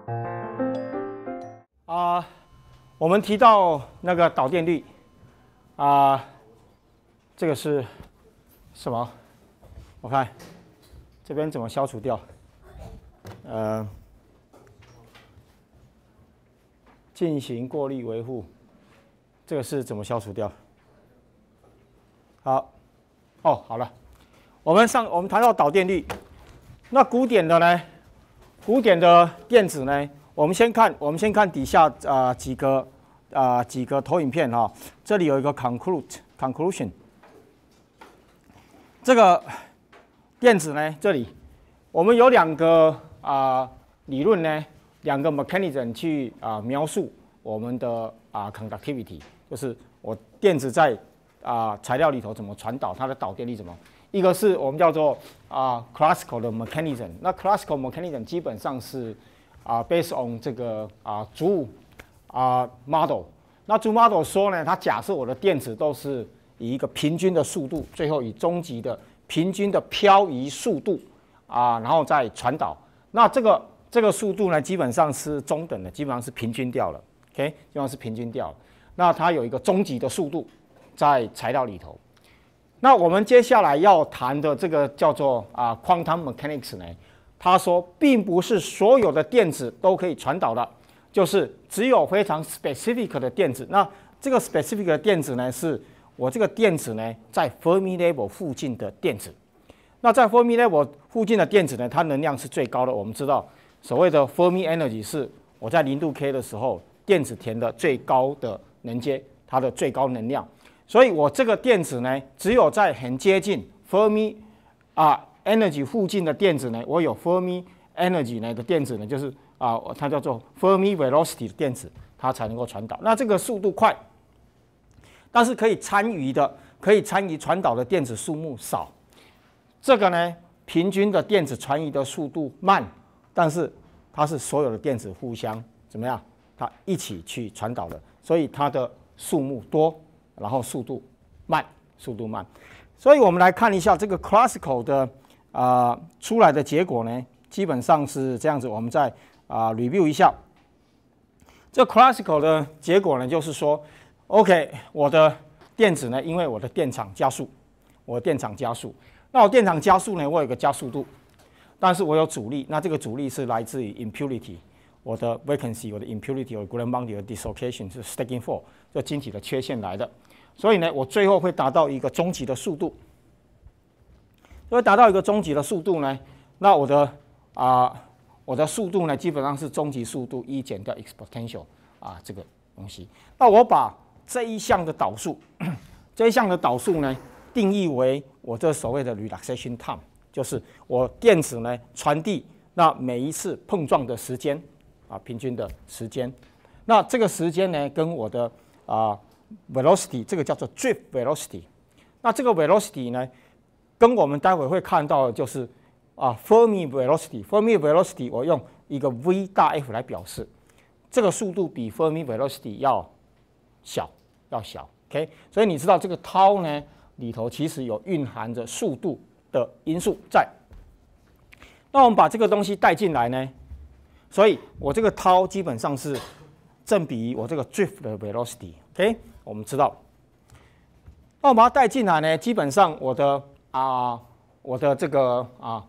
我们提到那个导电率这个是什么？我看这边怎么消除掉？进行过滤维护，这个是怎么消除掉？好，好了，我们谈到导电率，那古典的呢？古典的电子呢？我们先看底下几个投影片哈，这里有一个 conclusion， 这个电子呢，这里我们有2个理论呢，2个 mechanism 去描述我们的conductivity， 就是我电子在材料里头怎么传导，它的导电力怎么。一个是我们叫做classical 的 mechanism， 那 classical mechanism 基本上是based on 这个主model， 那主 model 说呢，它假设我的电子都是以一个平均的速度，最后以终极的平均的漂移速度然后再传导。那这个速度呢，基本上是中等的，基本上是平均掉了 ，OK， 基本上是平均掉了。那它有一个终极的速度在材料里头。那我们接下来要谈的这个叫做quantum mechanics 呢，他说并不是所有的电子都可以传导的，就是只有非常 specific 的电子。那这个 specific 的电子呢，是我这个电子呢在 Fermi level 附近的电子。那在 Fermi level 附近的电子呢，它能量是最高的。我们知道所谓的 Fermi energy 是我在0度 K 的时候，电子填的最高的能阶，它的最高能量。所以我这个电子呢，只有在很接近 Fermi energy 附近的电子呢，我有 Fermi energy 呢的电子呢，就是它叫做 Fermi velocity 的电子，它才能够传导。那这个速度快，但是可以参与传导的电子数目少。这个呢，平均的电子传移的速度慢，但是它是所有的电子互相怎么样？它一起去传导的，所以它的数目多。然后速度慢，所以我们来看一下这个 classical 的出来的结果呢，基本上是这样子。我们再review 一下，这 classical 的结果呢，就是说 ，OK， 我的电子呢，因为我的电场加速，那我电场加速呢，我有一个加速度，但是我有阻力，那这个阻力是来自于 impurity。我的 vacancy， 我的 impurity， 我的 Coulomb boundary 的 dislocation 是 stacking force， 这晶体的缺陷来的。所以呢，我最后会达到一个终极的速度。那我的速度呢，基本上是终极速度1减掉 exponential 这个东西。那我把这一项的导数呢，定义为我这所谓的 relaxation time， 就是我电子呢传递那每一次碰撞的时间。平均的时间，那这个时间呢，跟我的velocity， 这个叫做 drift velocity。那这个 velocity 呢，跟我们待会会看到的就是Fermi velocity。Fermi velocity 我用一个 v 大 F 来表示，这个速度比 Fermi velocity 要小。OK， 所以你知道这个 tau 呢里头其实有蕴含着速度的因素在。那我们把这个东西带进来呢？所以我这个 tau 基本上是正比于我这个 drift 的 velocity，OK， 我们知道。那我把它带进来呢，基本上我的这个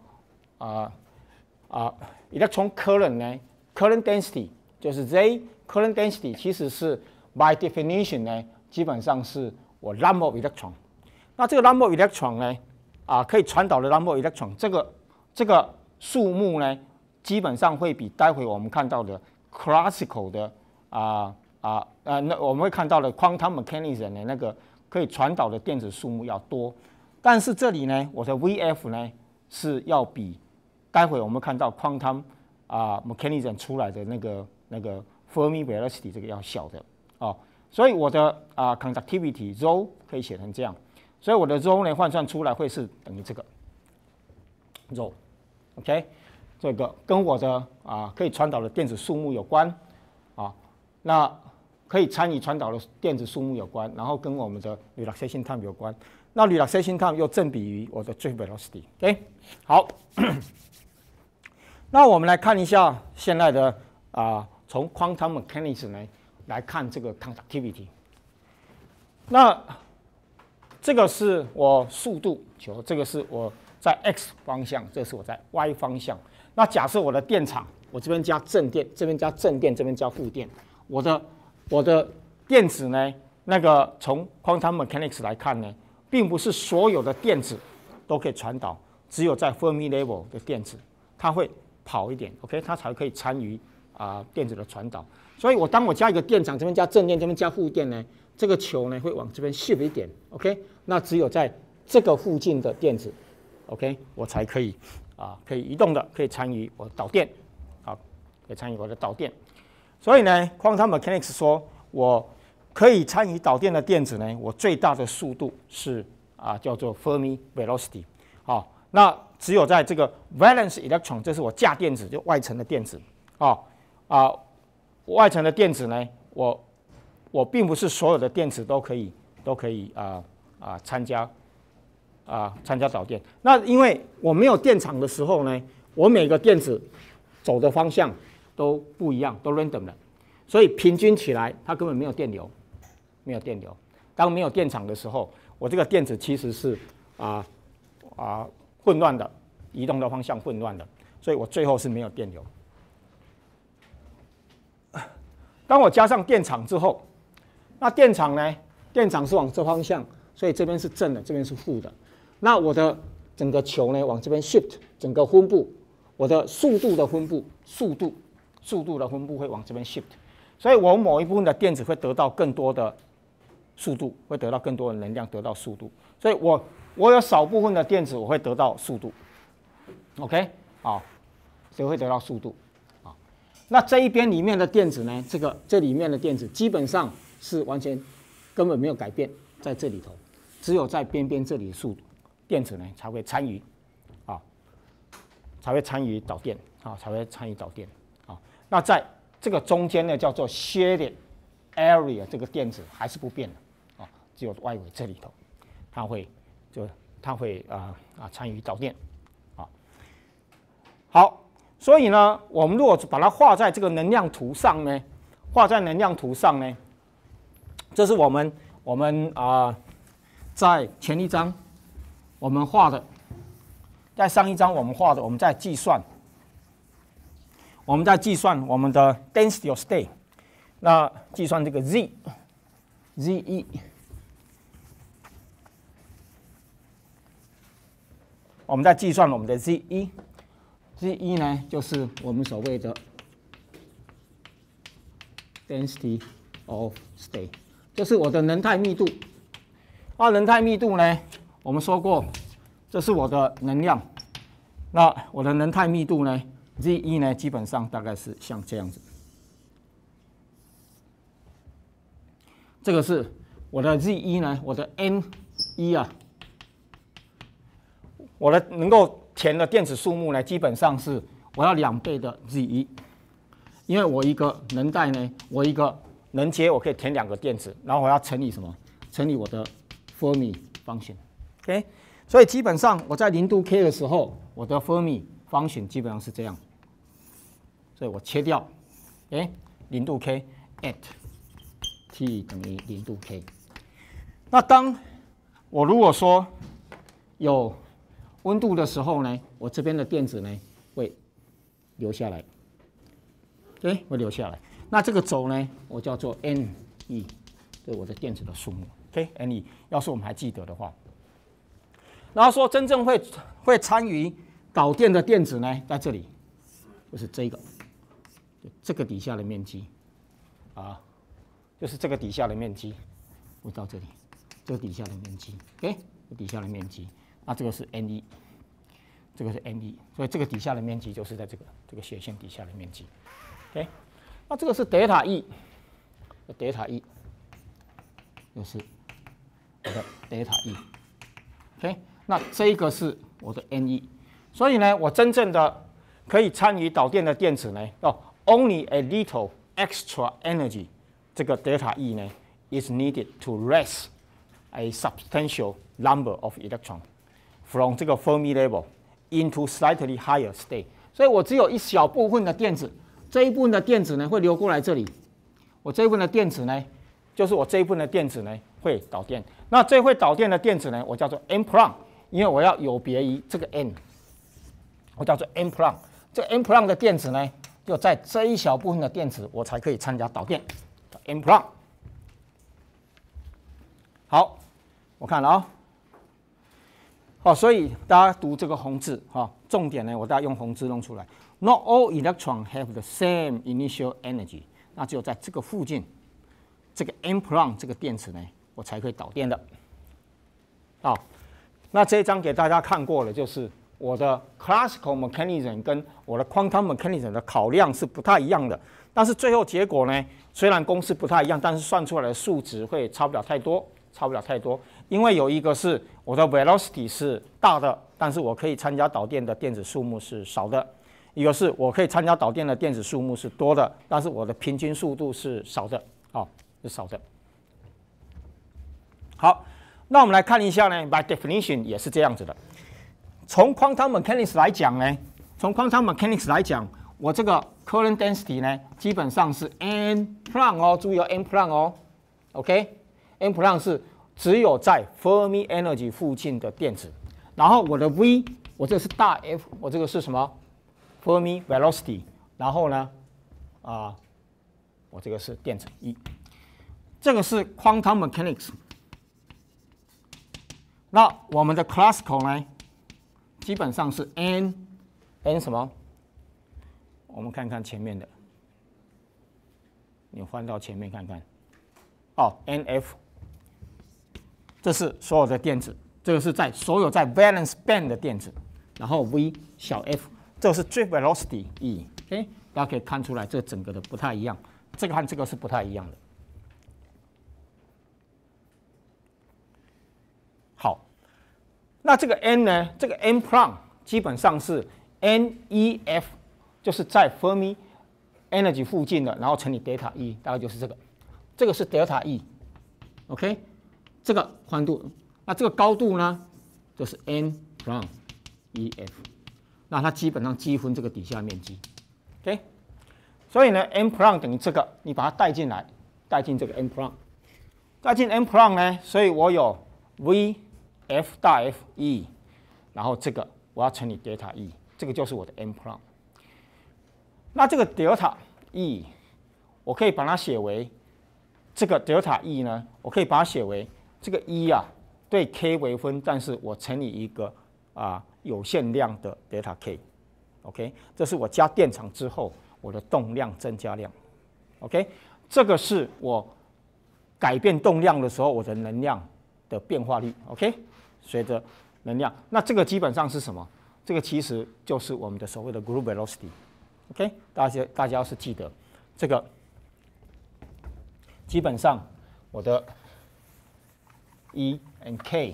electron current 呢 ，current density 就是 Z current density， 其实是 by definition 呢，基本上是我 number of electron。那这个 number of electron 呢，可以传导的 number of electron， 这个数目呢？基本上会比待会我们看到的 classical 的那我们会看到的 quantum mechanism 的那个可以传导的电子数目要多，但是这里呢，我的 VF 呢是要比待会我们看到 quantum mechanism 出来的那个 Fermi velocity 这个要小的所以我的conductivity rho 可以写成这样，所以我的 rho 呢换算出来会是等于这个 rho，OK。这个跟我的可以传导的电子数目有关那可以参与传导的电子数目有关，然后跟我们的 relaxation time 有关。那 relaxation time 又正比于我的 drift velocity。OK， 好，那我们来看一下现在的从 quantum mechanics 呢来看这个 conductivity。那这个是我速度球，这个是我在 x 方向，这是我在 y 方向。那假设我的电场，我这边加正电，这边加正电，这边加负电，我的电子呢，那个从 quantum mechanics 来看呢，并不是所有的电子都可以传导，只有在 Fermi level 的电子，它会跑一点 ，OK， 它才可以参与电子的传导。所以当我加一个电场，这边加正电，这边加负电呢，这个球呢会往这边 shift 一点 ，OK， 那只有在这个附近的电子 ，OK， 我才可以可以移动的，可以参与我导电，可以参与我的导电。所以呢 ，quantum mechanics 说我可以参与导电的电子呢，我最大的速度是叫做 Fermi velocity， 好，那只有在这个 valence electron， 这是我价电子，就外层的电子，外层的电子呢，我并不是所有的电子都可以参加导电。那因为我没有电场的时候呢，我每个电子走的方向都不一样，都 random 的，所以平均起来它根本没有电流，没有电流。当没有电场的时候，我这个电子其实是混乱的，移动的方向混乱的，所以我最后是没有电流。当我加上电场之后，那电场呢？电场是往这方向，所以这边是正的，这边是负的。那我的整个球呢往这边 shift， 整个分布，我的速度的分布，速度的分布会往这边 shift， 所以我某一部分的电子会得到更多的速度，会得到更多的能量，得到速度。所以我有少部分的电子我会得到速度 ，OK， 好，所以会得到速度。那这一边里面的电子呢？这里面的电子基本上是完全根本没有改变，在这里头，只有在边边这里的速度电子呢才会参与，才会参与导电，才会参与导电，那在这个中间呢叫做 shaded area， 这个电子还是不变的，只有外围这里头，它会参与导电，好。所以呢，我们如果把它画在这个能量图上呢，这是我们在前一章我们画的，在上一章我们画的，我们在计算我们的 density of state， 那计算这个 ZE， 我们在计算我们的 ZE。ZE 呢，就是我们所谓的 density of state， 就是我的能态密度。能态密度呢，我们说过，这是我的能量。那我的能态密度呢 ，ZE 呢，基本上大概是像这样子。这个是我的 ZE 呢，我的 N1我的能够填的电子数目呢，基本上是我要2倍的 ZE， 因为我一个能带呢，我一个能阶我可以填2个电子，然后我要乘以什么？乘以我的 Fermi function，OK， 所以基本上我在0度 K 的时候，我的 Fermi function 基本上是这样，所以我切掉，0度 K at T 等于0度 K。那当我如果说有温度的时候呢，我这边的电子呢会留下来，会留下来。那这个轴呢，我叫做 NE， 这是我的电子的数目。NE， 要是我们还记得的话。然后说真正会参与导电的电子呢，在这里，就是这个底下的面积，就是这个底下的面积，我到这里，这个底下的面积，底下的面积。那这个是 NE， 这个是 NE， 所以这个底下的面积就是在这个斜线底下的面积。那这个是 delta E，delta E， 就是我的 delta E。那这一个是我的 NE， 所以呢，我真正的可以参与导电的电子呢，only a little extra energy， 这个 delta E 呢 is needed to raise a substantial number of electrons。From 这个 Fermi level into slightly higher state， 所以我只有一小部分的电子这一部分的电子呢会流过来这里，我这一部分的电子呢，就是我这一部分的电子呢会导电。那这会导电的电子呢，我叫做 n prime， 因为我要有别于这个 n， 我叫做 n prime。这 n prime 的电子呢，就在这一小部分的电子，我才可以参加导电 ，n prime。好，我看了啊。好，所以大家读这个红字哈，重点呢，我大家用红字弄出来。Not all electrons have the same initial energy。那只有在这个附近，这个 n prime 这个电子呢，我才可以导电的。好，那这一章给大家看过了，就是我的 classical mechanism 跟我的 quantum mechanism 的考量是不太一样的。但是最后结果呢，虽然公式不太一样，但是算出来的数值会差不了太多。因为有一个是我的 velocity 是大的，但是我可以参加导电的电子数目是少的；一个是我可以参加导电的电子数目是多的，但是我的平均速度是少的，是少的。好，那我们来看一下呢 ，by definition 也是这样子的。从 quantum mechanics 来讲呢，我这个 current density 呢，基本上是 n prime 哦，注意哦 n prime 哦 ，OK。n prime 是只有在 Fermi energy 附近的电子，然后我的 v， 我这个是大 F， 我这个是什么 Fermi velocity， 然后呢，我这个是电子1，这个是 quantum mechanics。那我们的 classical 呢，基本上是 n 什么？我们看看前面的，你换到前面看看，nf。这是所有的电子，这个是在所有在 valence band 的电子，然后 v 小 f， 这个是 drift velocity E，OK， 大家可以看出来这整个的不太一样，这个和这个是不太一样的。好，那这个 n 呢？这个 n prime 基本上是 NEF， 就是在 Fermi energy 附近的，然后乘以 delta E， 大概就是这个，这个是 delta E，OK。这个宽度，那这个高度呢，就是 n prime EF， 那它基本上积分这个底下面积 ，OK， 所以呢 n prime 等于这个，你把它带进来，带进这个 n prime， 带进 n prime 呢，所以我有 v f 大 F E， 然后这个我要乘以 delta E， 这个就是我的 n prime。那这个 delta E， 我可以把它写为这个 delta E 呢，我可以把它写为这个1对 k 微分，但是我乘以一个有限量的 delta k，OK， 这是我加电场之后我的动量增加量 ，OK， 这个是我改变动量的时候我的能量的变化率 ，OK， 随着能量，那这个基本上是什么？这个其实就是我们的所谓的 group velocity，OK， 大家要是记得这个，基本上我的E and K，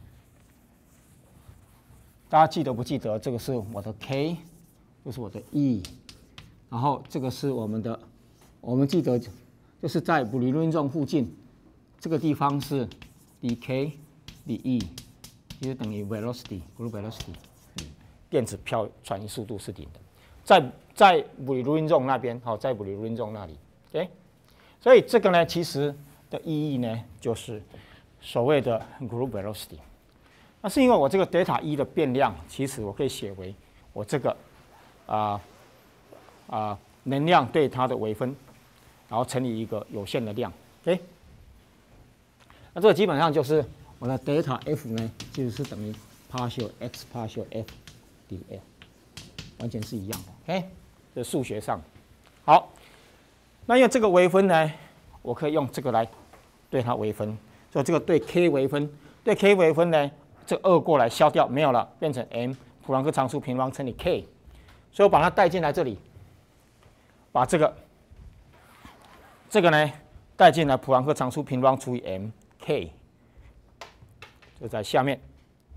大家记得不记得？这个是我的 K， 这是我的 E， 然后这个是我们的，我们记得就是在 Brillouin zone 附近，这个地方是 dk dE， 其实等于 velocity group velocity， 电子漂转移速度是零的，在 Brillouin zone 那边，在 Brillouin zone 那里 ，OK， 所以这个呢，其实的意义呢，就是所谓的 group velocity， 那是因为我这个 delta E 的变量，其实我可以写为我这个能量对它的微分，然后乘以一个有限的量 ，OK。那这个基本上就是我的 delta F 呢，其实是等于 partial x partial f dl， 完全是一样的 ，OK。这是数学上好。那因为这个微分呢，我可以用这个来对它微分。所以这个对 k 微分，对 k 微分呢，这2过来消掉没有了，变成 m 普朗克常数平方乘以 k， 所以我把它带进来这里，把这个呢带进来，普朗克常数平方除以 m k， 就在下面。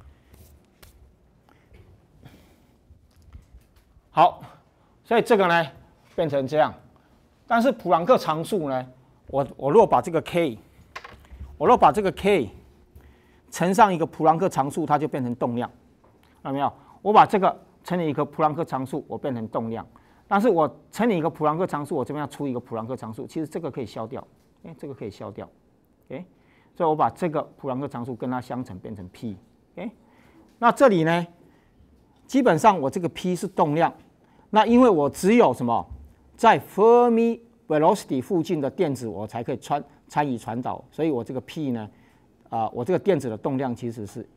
好，所以这个呢变成这样，但是普朗克常数呢，我若把这个 k。我若把这个 k 乘上一个普朗克常数，它就变成动量，看到没有？我把这个乘以一个普朗克常数，我变成动量。 但是我乘以一个普朗克常数，我这边要出一个普朗克常数，其实这个可以消掉，这个可以消掉，所以我把这个普朗克常数跟它相乘，变成 p，那这里呢，基本上我这个 p 是动量，那因为我只有什么在 Fermi velocity 附近的电子，我才可以参与传导，所以我这个 p 呢，我这个电子的动量其实是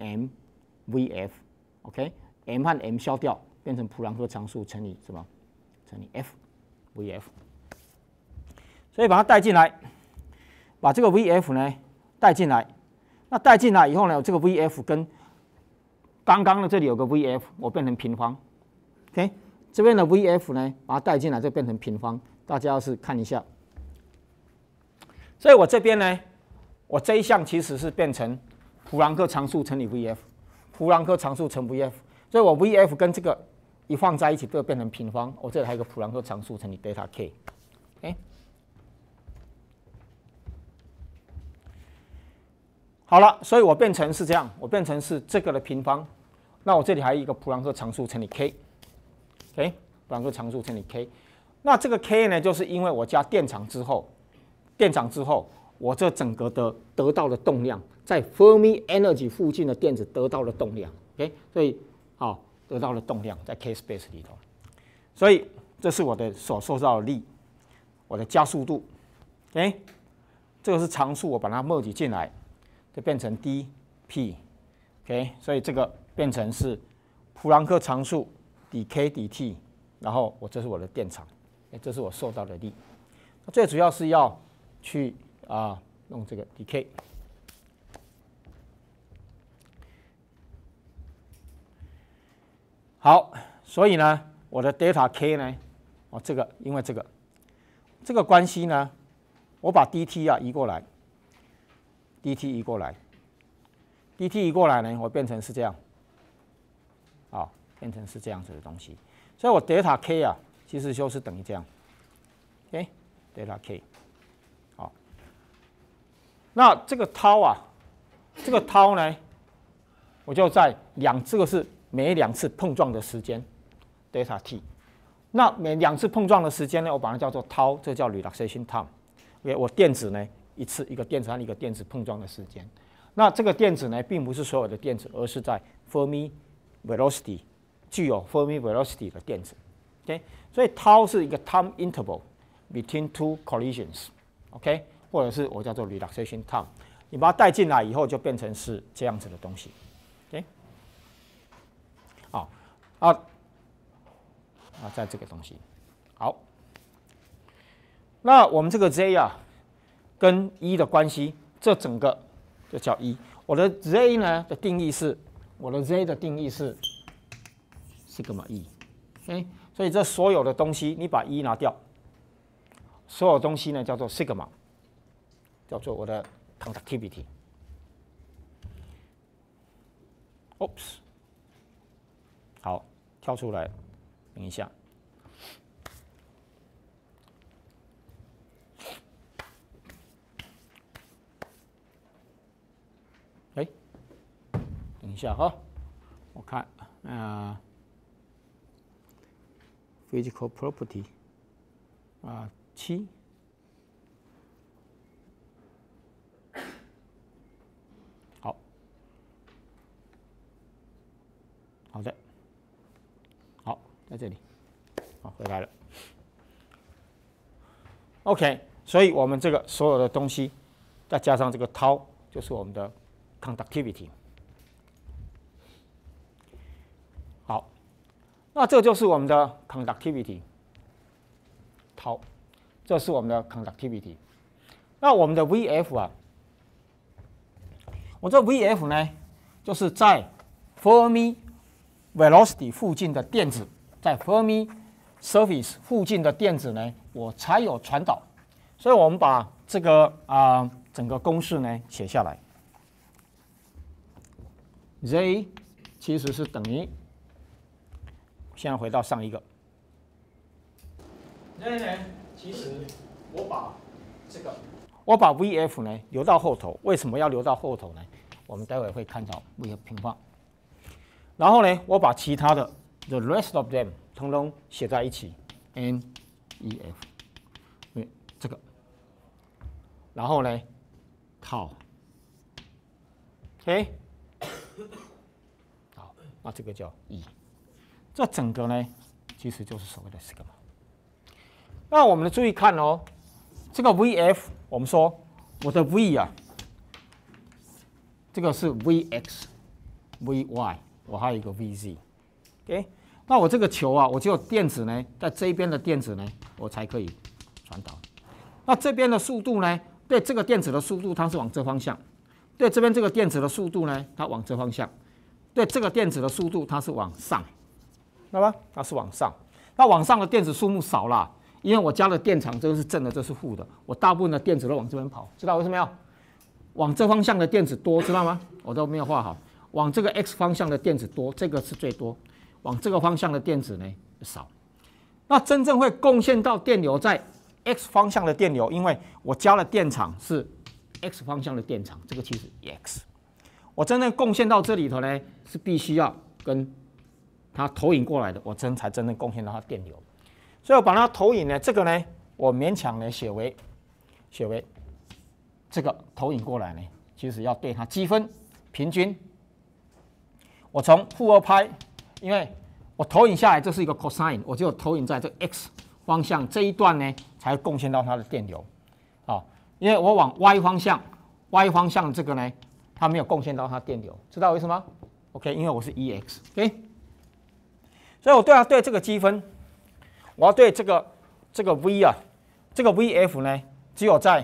mvf，OK，m 和 m 消掉，变成普朗克常数乘以什么？乘以 f，vf， 所以把它带进来，把这个 vf 呢带进来，那带进来以后呢，这个 vf 跟刚刚的这里有个 vf， 我变成平方 ，OK， 这边的 vf 呢把它带进来就变成平方，大家要是看一下，所以我这边呢，我这一项其实是变成普朗克常数乘以 vf， 普朗克常数乘 vf， 所以我 vf 跟这个一放在一起就变成平方，我这里还有一个普朗克常数乘以 delta k， 好了，所以我变成是这样，我变成是这个的平方，那我这里还有一个普朗克常数乘以 k， 普朗克常数乘以 k， 那这个 k 呢，就是因为我加电场之后，我这整个的得到的动量，在 Fermi energy 附近的电子得到了动量，所以得到了动量在 k space 里头，所以这是我的所受到的力，我的加速度，这个是常数，我把它 merge 进来，就变成 dp， 所以这个变成是普朗克常数 dk dt， 然后这是我的电场，这是我受到的力，最主要是要去用这个 dk。好，所以呢，我的 delta k 呢，这个因为这个关系呢，我把 dt 移过来 ，dt 移过来 ，dt 移过来呢，我变成是这样，变成是这样子的东西，所以我 delta k 其实就是等于这样 ，delta k， 好，那这个 tau 呢，我就在这个是每2次碰撞的时间 delta t， 那每2次碰撞的时间呢，我把它叫做 tau， 这叫 relaxation time。我电子呢一个电子和一个电子碰撞的时间。那这个电子呢，并不是所有的电子，而是在 Fermi velocity 具有 Fermi velocity 的电子。所以 tau 是一个 time interval between two collisions， 或者是我叫做 relaxation time。你把它带进来以后，就变成是这样子的东西。在这个东西，好，那我们这个 z 跟 E 的关系，这整个就叫 E。我的 z 呢的定义是，sigma E， 所以这所有的东西你把 E 拿掉，所有东西呢叫做 sigma， 叫做我的 conductivity。Oops， 好，跳出来。等一下，等一下哈，我看physical property 7，好的。在这里，回来了。OK， 所以我们这个所有的东西，再加上这个 tau， 就是我们的 conductivity。好，那这就是我们的 conductivity， tau， 这是我们的 conductivity。那我们的 VF 我这 VF 呢，就是在 Fermi velocity 附近的电子。在 Fermi surface 附近的电子呢，我才有传导，所以我们把这个整个公式呢写下来。Z 其实是等于，现在回到上一个 ，Z 呢，其实我把 VF 呢留到后头，为什么要留到后头呢？我们待会会看到 VF 平方，然后呢，我把其他的 the rest of them 通通写在一起 N E F， 因为这个，然后呢套 ，OK， 好，那这个叫 E， 这整个呢其实就是所谓的 sigma。那我们注意看哦，这个 VF， 我们说我的 V 啊，这个是 Vx、Vy， 我还有一个 Vz，OK。那我这个球啊，我只有电子呢，在这一边的电子呢，我才可以传导。那这边的速度呢，对这个电子的速度它是往这方向，对这边这个电子的速度呢，它往这方向，对这个电子的速度它是往上，知道吧？它是往上。那往上的电子数目少了，因为我加的电场，这个是正的，这是负的，我大部分的电子都往这边跑，知道为什么要？往这方向的电子多，知道吗？我都没有画好。往这个 x 方向的电子多，这个是最多。往这个方向的电子呢少，那真正会贡献到电流在 x 方向的电流，因为我加了电场是 x 方向的电场，这个其实 x， 我真正贡献到这里头呢是必须要跟它投影过来的，我才真正贡献到它电流，所以我把它投影呢，这个呢我勉强呢写为这个投影过来呢，其实要对它积分平均，我从负2派。因为我投影下来，这是一个 cosine， 我只有投影在这 x 方向这一段呢，才贡献到它的电流。啊，因为我往 y 方向这个呢，它没有贡献到它电流，知道为什么 ？OK， 因为我是 ex，OK， 所以我对这个积分，我要对这个 v 啊，这个 vf 呢，只有在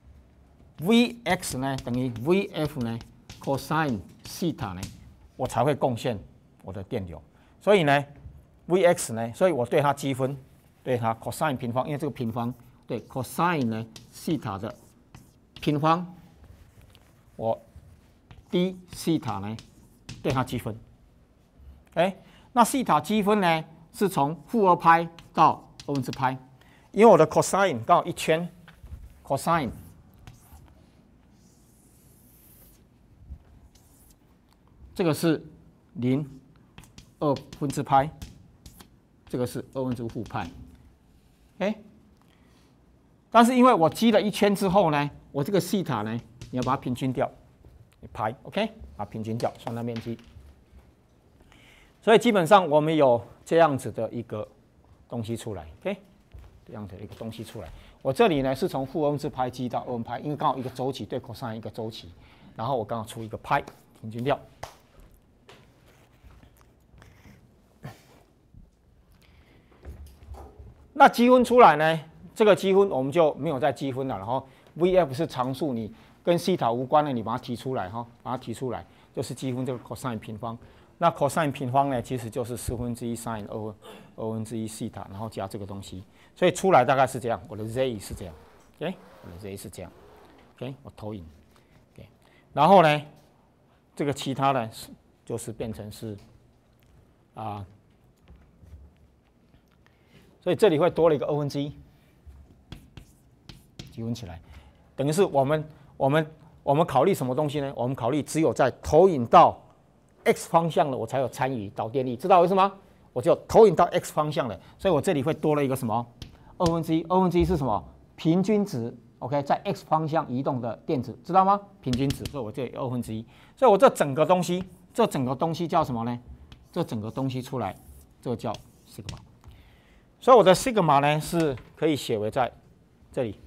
vx 呢等于 vf 呢 cosine 西塔呢，我才会贡献我的电流，所以呢 ，Vx 呢，所以我对它积分，对它 cosine 平方，因为这个平方对 cosine 呢西塔的平方，我 d 西塔呢对它积分，那西塔积分呢是从负2派到2/2派，因为我的 cosine 刚好一圈 ，cosine 这个是0.2派，这个是2/负派，但是因为我积了一圈之后呢，我这个西塔呢，你要把它平均掉，派 ，OK， 把它平均掉，算它面积。所以基本上我们有这样子的一个东西出来 ，OK， 这样子的一个东西出来。我这里呢是从负2/派积到2派，因为刚好一个周期对 cosine 一个周期，然后我刚好出一个派，平均掉。那积分出来呢？这个积分我们就没有再积分了。然后 Vf 是常数，你跟西塔无关的，你把它提出来哈，把它提出来就是积分这个 cosine 平方。那 cosine 平方呢，其实就是1/4 sin 2/2西塔，然后加这个东西，所以出来大概是这样。我的 z 是这样 ，OK， 我的 z 是这样 ，OK， 我投影 ，OK， 然后呢，这个其他的就是变成是所以这里会多了一个1/2，积分起来，等于是我们考虑什么东西呢？我们考虑只有在投影到 x 方向的，我才有参与导电力，知道为什么？我就投影到 x 方向的，所以我这里会多了一个什么？1/2是什么？平均值 ，OK， 在 x 方向移动的电子，知道吗？平均值，所以我这里1/2，所以我这整个东西叫什么呢？这整个东西出来，这个叫 sigma。所以我的 sigma 呢是可以写为在这里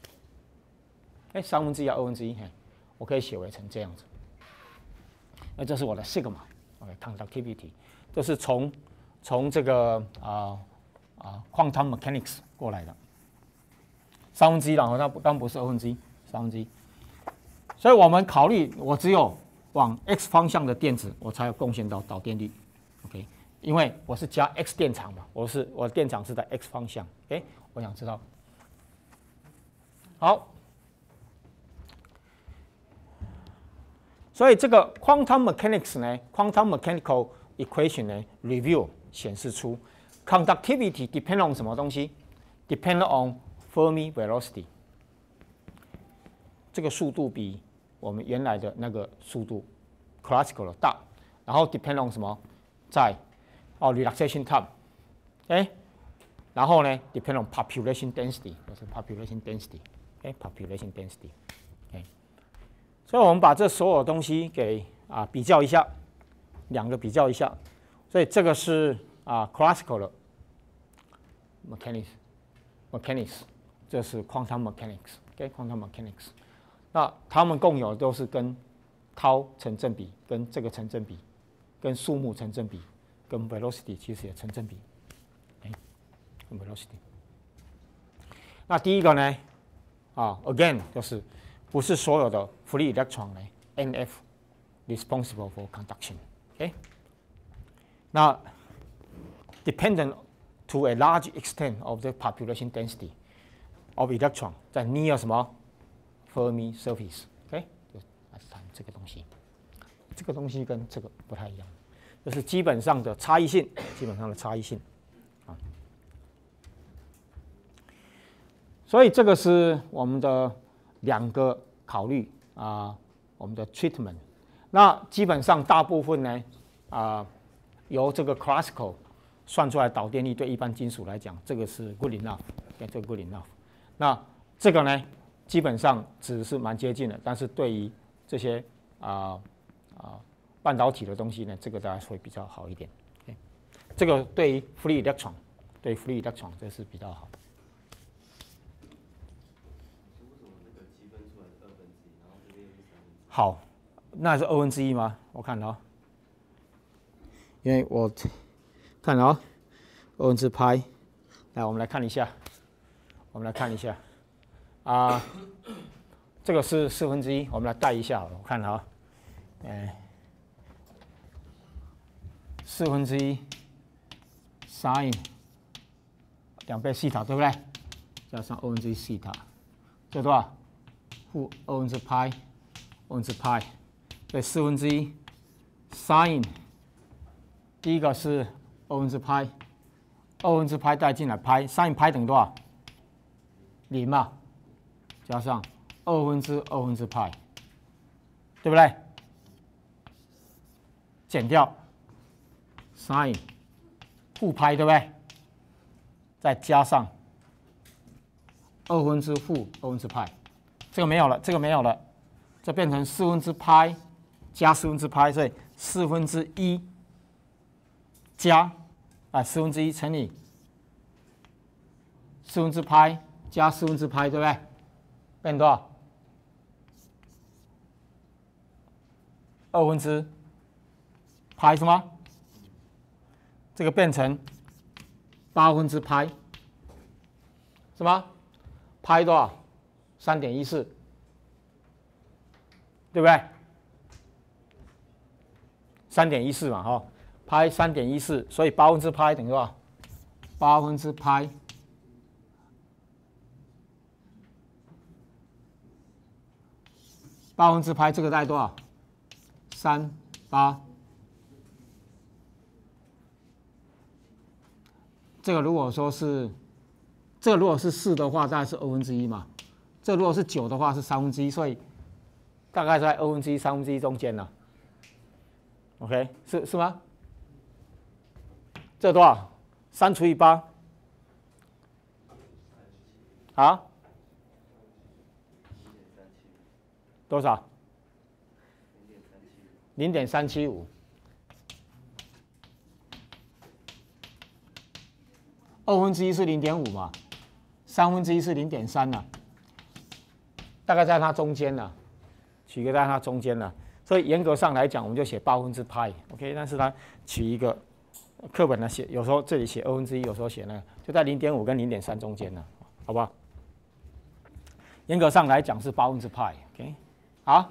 ，1/3要1/2，我可以写为成这样子。那这是我的 sigma，OK，conductivity， 这是从这个quantum mechanics 过来的，1/3，然后它刚不是1/2，1/3。所以我们考虑，我只有往 x 方向的电子，我才有贡献到导电力 ，OK。因为我是加 x 电场嘛，我的电场是在 x 方向，我想知道。好，所以这个 quantum mechanics 呢 ，quantum mechanical equation 呢 ，review 显示出 conductivity depend on 什么东西 ？depend on Fermi velocity， 这个速度比我们原来的那个速度 classical 的大，然后 depend on 什么？在relaxation time， 然后呢 depend on population density， 就是 population density，population density，所以我们把这所有东西给比较一下，两个比较一下，所以这个是classical 的 mechanics， 这是 quantum mechanics，quantum mechanics， 那它们共有的都是跟 tau 成正比，跟这个成正比，跟数目成正比，跟 velocity 其实也成正比，跟 velocity。那第一个呢，again 就是不是所有的 free electron 呢 NF responsible for conduction，那 dependent to a large extent of the population density of electron 在 near 什么 Fermi surface， 就来谈这个东西。这个东西跟这个不太一样，就是基本上的差异性，所以这个是我们的两个考虑我们的 treatment。那基本上大部分呢由这个 classical 算出来导电力对一般金属来讲，这个是 good enough， 这个 good enough。那这个呢，基本上只是蛮接近的，但是对于这些半导体的东西呢，这个大家会比较好一点。这个对于 free electron， 对 free electron 这是比较好。好，那是1/2吗？我看了因为我看了2/2派，来我们来看一下，这个是1/4，我们来带一下，我看了1/4 sin 2倍西塔，对不对？加上2/4西塔，这多少？负2/2派，2/2派，对1/4 sin。第一个是2/2派，2/2派带进来派 ，sin 派等于多少？0嘛，加上2/2派，对不对？减掉 sin 负派，对不对？再加上2/负派，这个没有了，这变成4/派加4/派，所以1/4加1/4乘以4/派加4/派，对不对？变多少？2/派是吗？这个变成8/派是吗？派多少？3.14，对不对？3.14嘛，派3.14，所以8/派等于多少？8/派8/派这个大概多少？38。这个如果说是，这个如果是4的话，大概是1/2嘛。这如果是9的话是1/3，所以大概在1/2、1/3中间了。OK， 是吗？这多少？3除以8啊？多少？0.375。1/2是0.5嘛，1/3是0.3了，大概在它中间了，取个在它中间了。所以严格上来讲，我们就写8/派 ，OK。但是它取一个课本呢写，有时候这里写1/2，有时候写那个，就在0.5跟0.3中间了，好不好？严格上来讲是8/派 ，OK。好，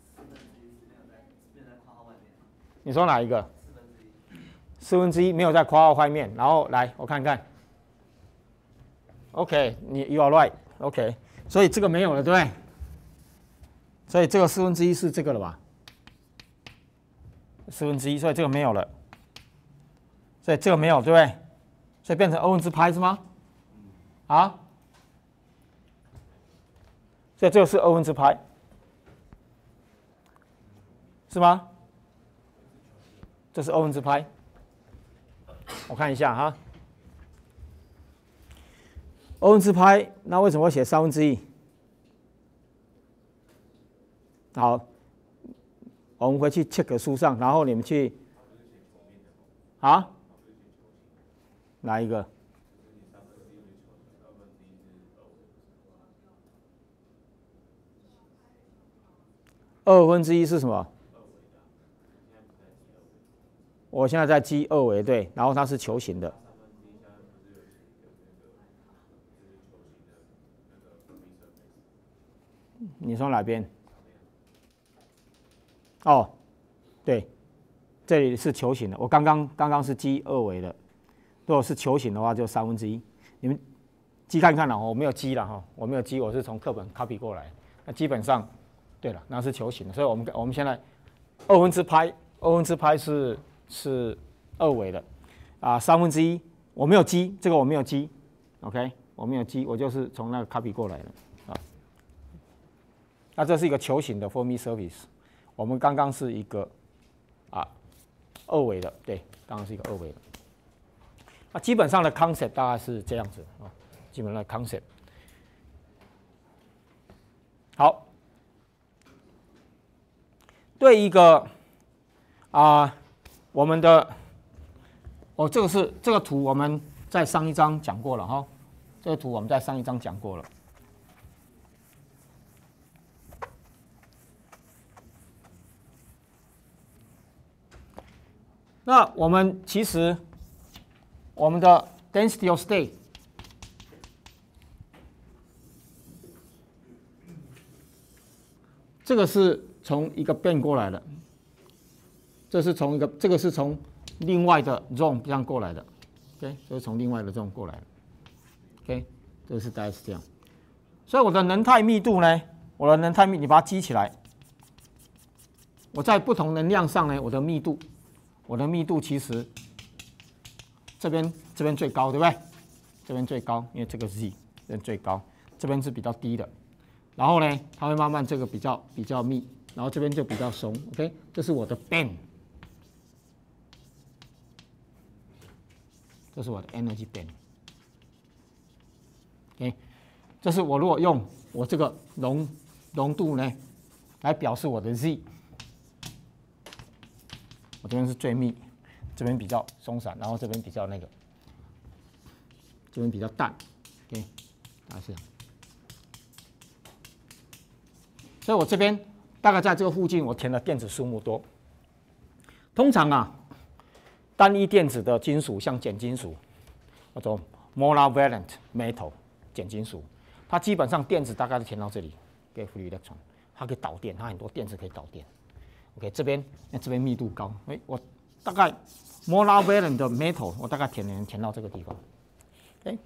你说哪一个？1/4没有在括号外面，然后来我看看。OK， you are right。OK， 所以这个没有了，对不对？所以这个1/4是这个了吧？1/4，所以这个没有了，所以这个没有，对不对？所以变成2/2派是吗？啊？所以这个是2/2派，是吗？这是2/2派，我看一下哈。 2/2，那为什么会写1/3？好，我们回去 check 书上，然后你们去啊，哪一个？1/2是什么？我现在在记2维，对，然后它是球形的。你说哪边？哦，对，这里是球形的。我刚刚是记2维的，如果是球形的话就1/3。你们记看看了，我没有记了哈，我没有记，我是从课本 copy 过来。那基本上，对了，那是球形的，所以我们现在2/2是2维的啊，1/3我没有记，这个我没有记 ，OK， 我没有记，我就是从那个 copy 过来的啊。那这是一个球形的 Fermi surface， 我们刚刚是一个2维的，对，刚刚是一个2维的。那基本上的 concept 大概是这样子啊，基本上的 concept。好，对一个我们的这个图我们在上一章讲过了哈，这个图我们在上一章讲过了。那我们其实我们的 density of state 这个是从一个变过来的，这是从另外的 zone 这样过来的 ，OK， 这是从另外的 zone 过来的 ，OK， 这是大概是这样。所以我的能态密度呢，你把它记起来。我在不同能量上呢，我的密度其实这边最高，对不对？这边最高，因为这个 Z 这边最高，这边是比较低的。然后呢，它会慢慢这个比较密，然后这边就比较松 ，OK， 这是我的 band， 这是我的 energy band，OK， 这是我如果用我这个浓度呢来表示我的 Z， 我这边是最密，这边比较松散，然后这边比较那个，这边比较淡 ，OK， 大概是这样。所以我这边大概在这个附近，我填的电子数目多。通常单一电子的金属，像碱金属，叫做 monovalent metal 碱金属，它基本上电子大概都填到这里，给 free electron， 它可以导电，它很多电子可以导电。OK， 这边密度高，我大概 monovalent 的 metal， 我大概填到这个地方。OK，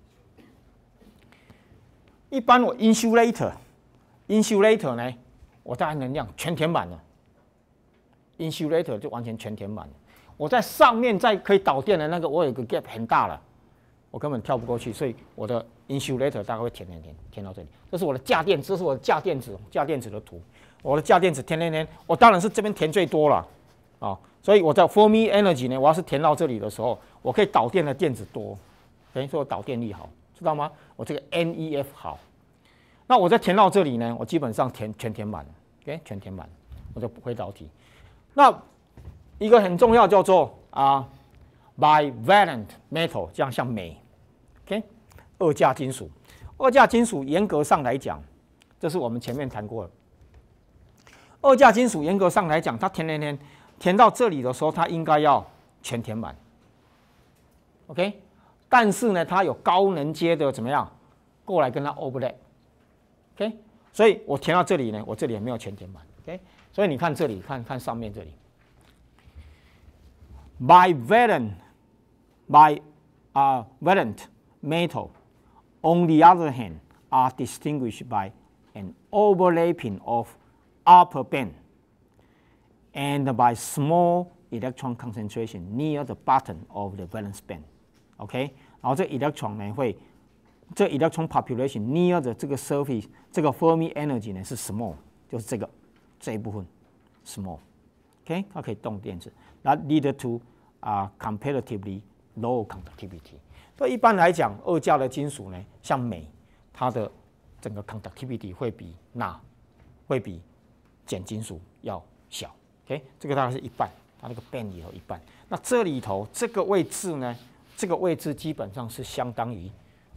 一般我 insulator 呢，我大概能量全填满了 ，insulator 就完全全填满了。我在上面再可以导电的那个，我有个 gap 很大了，我根本跳不过去，所以我的 insulator 大概会填到这里。这是我的价电子，这是我的价电子的图。我的价电子填，我当然是这边填最多了啊，所以我在 Fermi energy 呢，我要是填到这里的时候，我可以导电的电子多，等于说我导电力好，知道吗？我这个 NEF 好。那我再填到这里呢，我基本上全填满了 ，OK， 全填满，我就回导题。那一个很重要叫做bivalent metal， 这样像镁 ，OK， 二价金属。二价金属严格上来讲，这是我们前面谈过的。二价金属严格上来讲，它填到这里的时候，它应该要全填满 ，OK。但是呢，它有高能阶的怎么样过来跟它 overlap。OK， 所以我填到这里呢，我这里也没有全填满。OK， 所以你看这里，看上面这里 ，bivalent metal on the other hand are distinguished by an overlapping of upper band and by small electron concentration near the bottom of the valence band。OK， 然后这 electron 呢这 electron population near 的这个 surface， 这个 Fermi energy 呢是 small， 就是这一部分 small，OK， 它可以动电子，那 lead to comparatively low conductivity。所以一般来讲，二价的金属呢，像镁，它的整个 conductivity 会比碱金属要小。OK， 这个大概是一半，它那个 band 里头一半。那这里头这个位置呢，这个位置基本上是相当于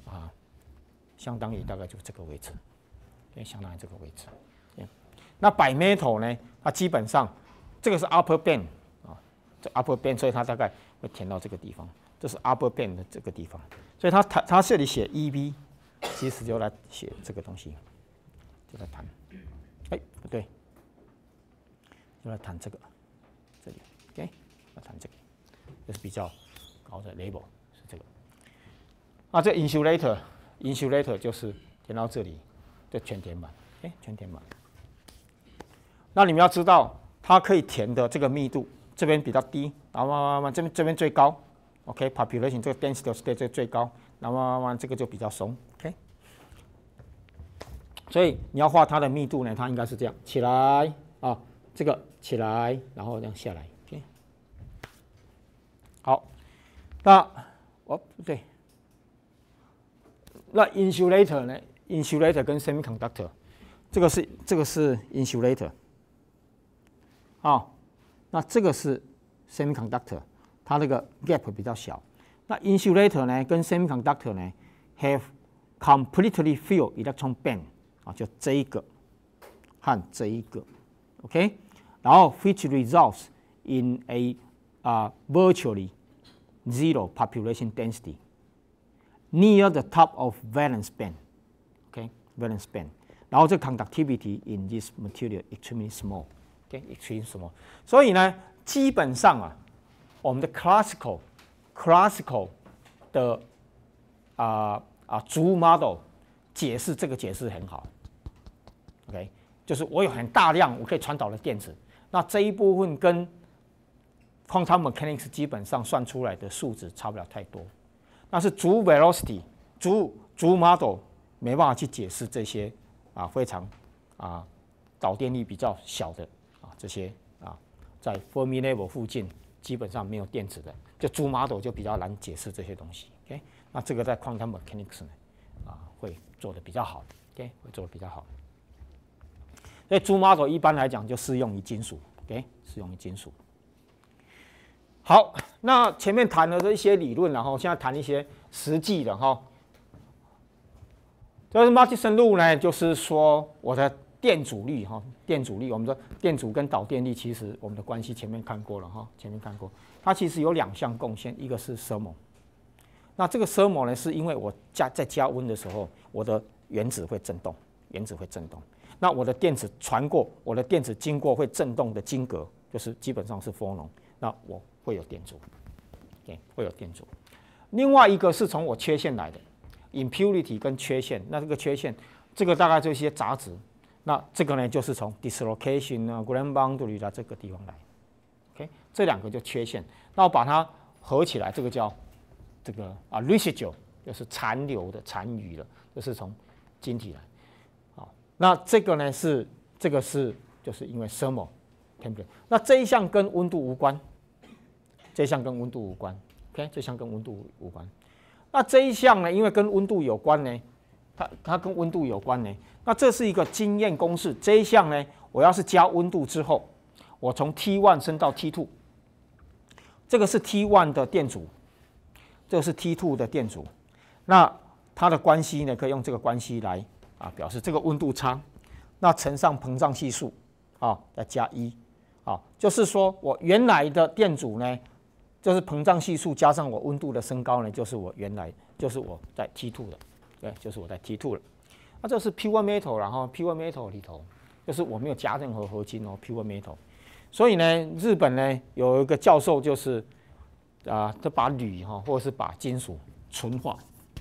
大概就这个位置，相当于这个位置。那bimetal呢，它基本上这个是 upper band 这 upper band， 所以它大概会填到这个地方，这是 upper band 的这个地方，所以它这里写 EB， 其实就来写这个东西，就来谈，不对，就来谈这个，这里 ，OK， 来谈这个，这是比较高的 label 是这个。那这 insulator 就是填到这里，就全填满，全填满。那你们要知道，它可以填的这个密度，这边比较低，然后慢慢这边最高 ，OK，population 这个 density state 最高，然后慢慢这个就比较松 ，OK。所以你要画它的密度呢，它应该是这样起来啊，这个起来，然后这样下来 ，OK。好，那不对，那 insulator 呢 ？insulator 跟 semiconductor， 这个是 insulator。那这个是 semiconductor， 它那个 gap 比较小。那 insulator 呢，跟 semiconductor 呢 have completely filled electron band 就这一个和这一个 ，OK， 然后 which results in a virtually zero population density near the top of valence band，OK，valence band， 然后这 conductivity in this material extremely small。extreme small， 所以呢，基本上我们的 classical 的主 model 解释这个解释很好 ，OK， 就是我有很大量我可以传导的电子，那这一部分跟 quantum mechanics 基本上算出来的数值差不了太多，但是主 velocity 主 model 没办法去解释这些非常导电力比较小的。这些在 Fermi level 附近基本上没有电子的，就主 model 就比较难解释这些东西。OK， 那这个在 quantum mechanics 呢会做的比较好。OK， 会做的比较好。所以主 model 一般来讲就适用于金属。OK， 适用于金属。好，那前面谈了这一些理论，然后现在谈一些实际的哈。就是 Murchison rule 呢，就是说我的电阻力电阻力，我们说电阻跟导电力，其实我们的关系前面看过了前面看过，它其实有两项贡献，一个是 thermal， 那这个 thermal 呢，是因为我在加温的时候，我的原子会震动，那我的电子传过，我的电子经过会震动的晶格，就是基本上是 phonon， 那我会有电阻，会有电阻。另外一个是从我缺陷来的 impurity 跟缺陷，那这个缺陷，这个大概就一些杂质。那这个呢，就是从 dislocation grand boundary 的这个地方来 ，OK， 这两个就缺陷。那我把它合起来，这个叫这个residue， 就是残留的、残余的，就是从晶体来。那这个呢就是因为 thermal temperature。那这一项跟温度无关，OK， 这项跟温度无关。那这一项呢，因为跟温度有关呢。它跟温度有关呢，那这是一个经验公式。这一项呢，我要是加温度之后，我从 T1 升到 T2， 这个是 T1 的电阻，这个是 T2 的电阻。那它的关系呢，可以用这个关系来表示这个温度差，那乘上膨胀系数再加1就是说我原来的电阻呢，就是膨胀系数加上我温度的升高呢，就是我在 T2 的。对，就是我在 T2 了。那这是 pure metal， 然后 pure metal 里头，就是我没有加任何合金pure metal。所以呢，日本呢有一个教授就是他把铝或者是把金属纯化，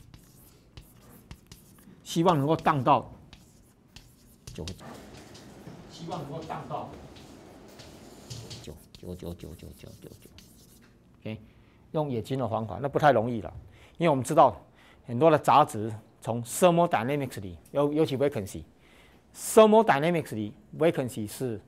希望能够当到9，希望能够当到9，用冶金的方法，那不太容易了，因为我们知道很多的杂质。从 thermodynamics 里，尤其 vacancy，thermodynamics 里 vacancy 是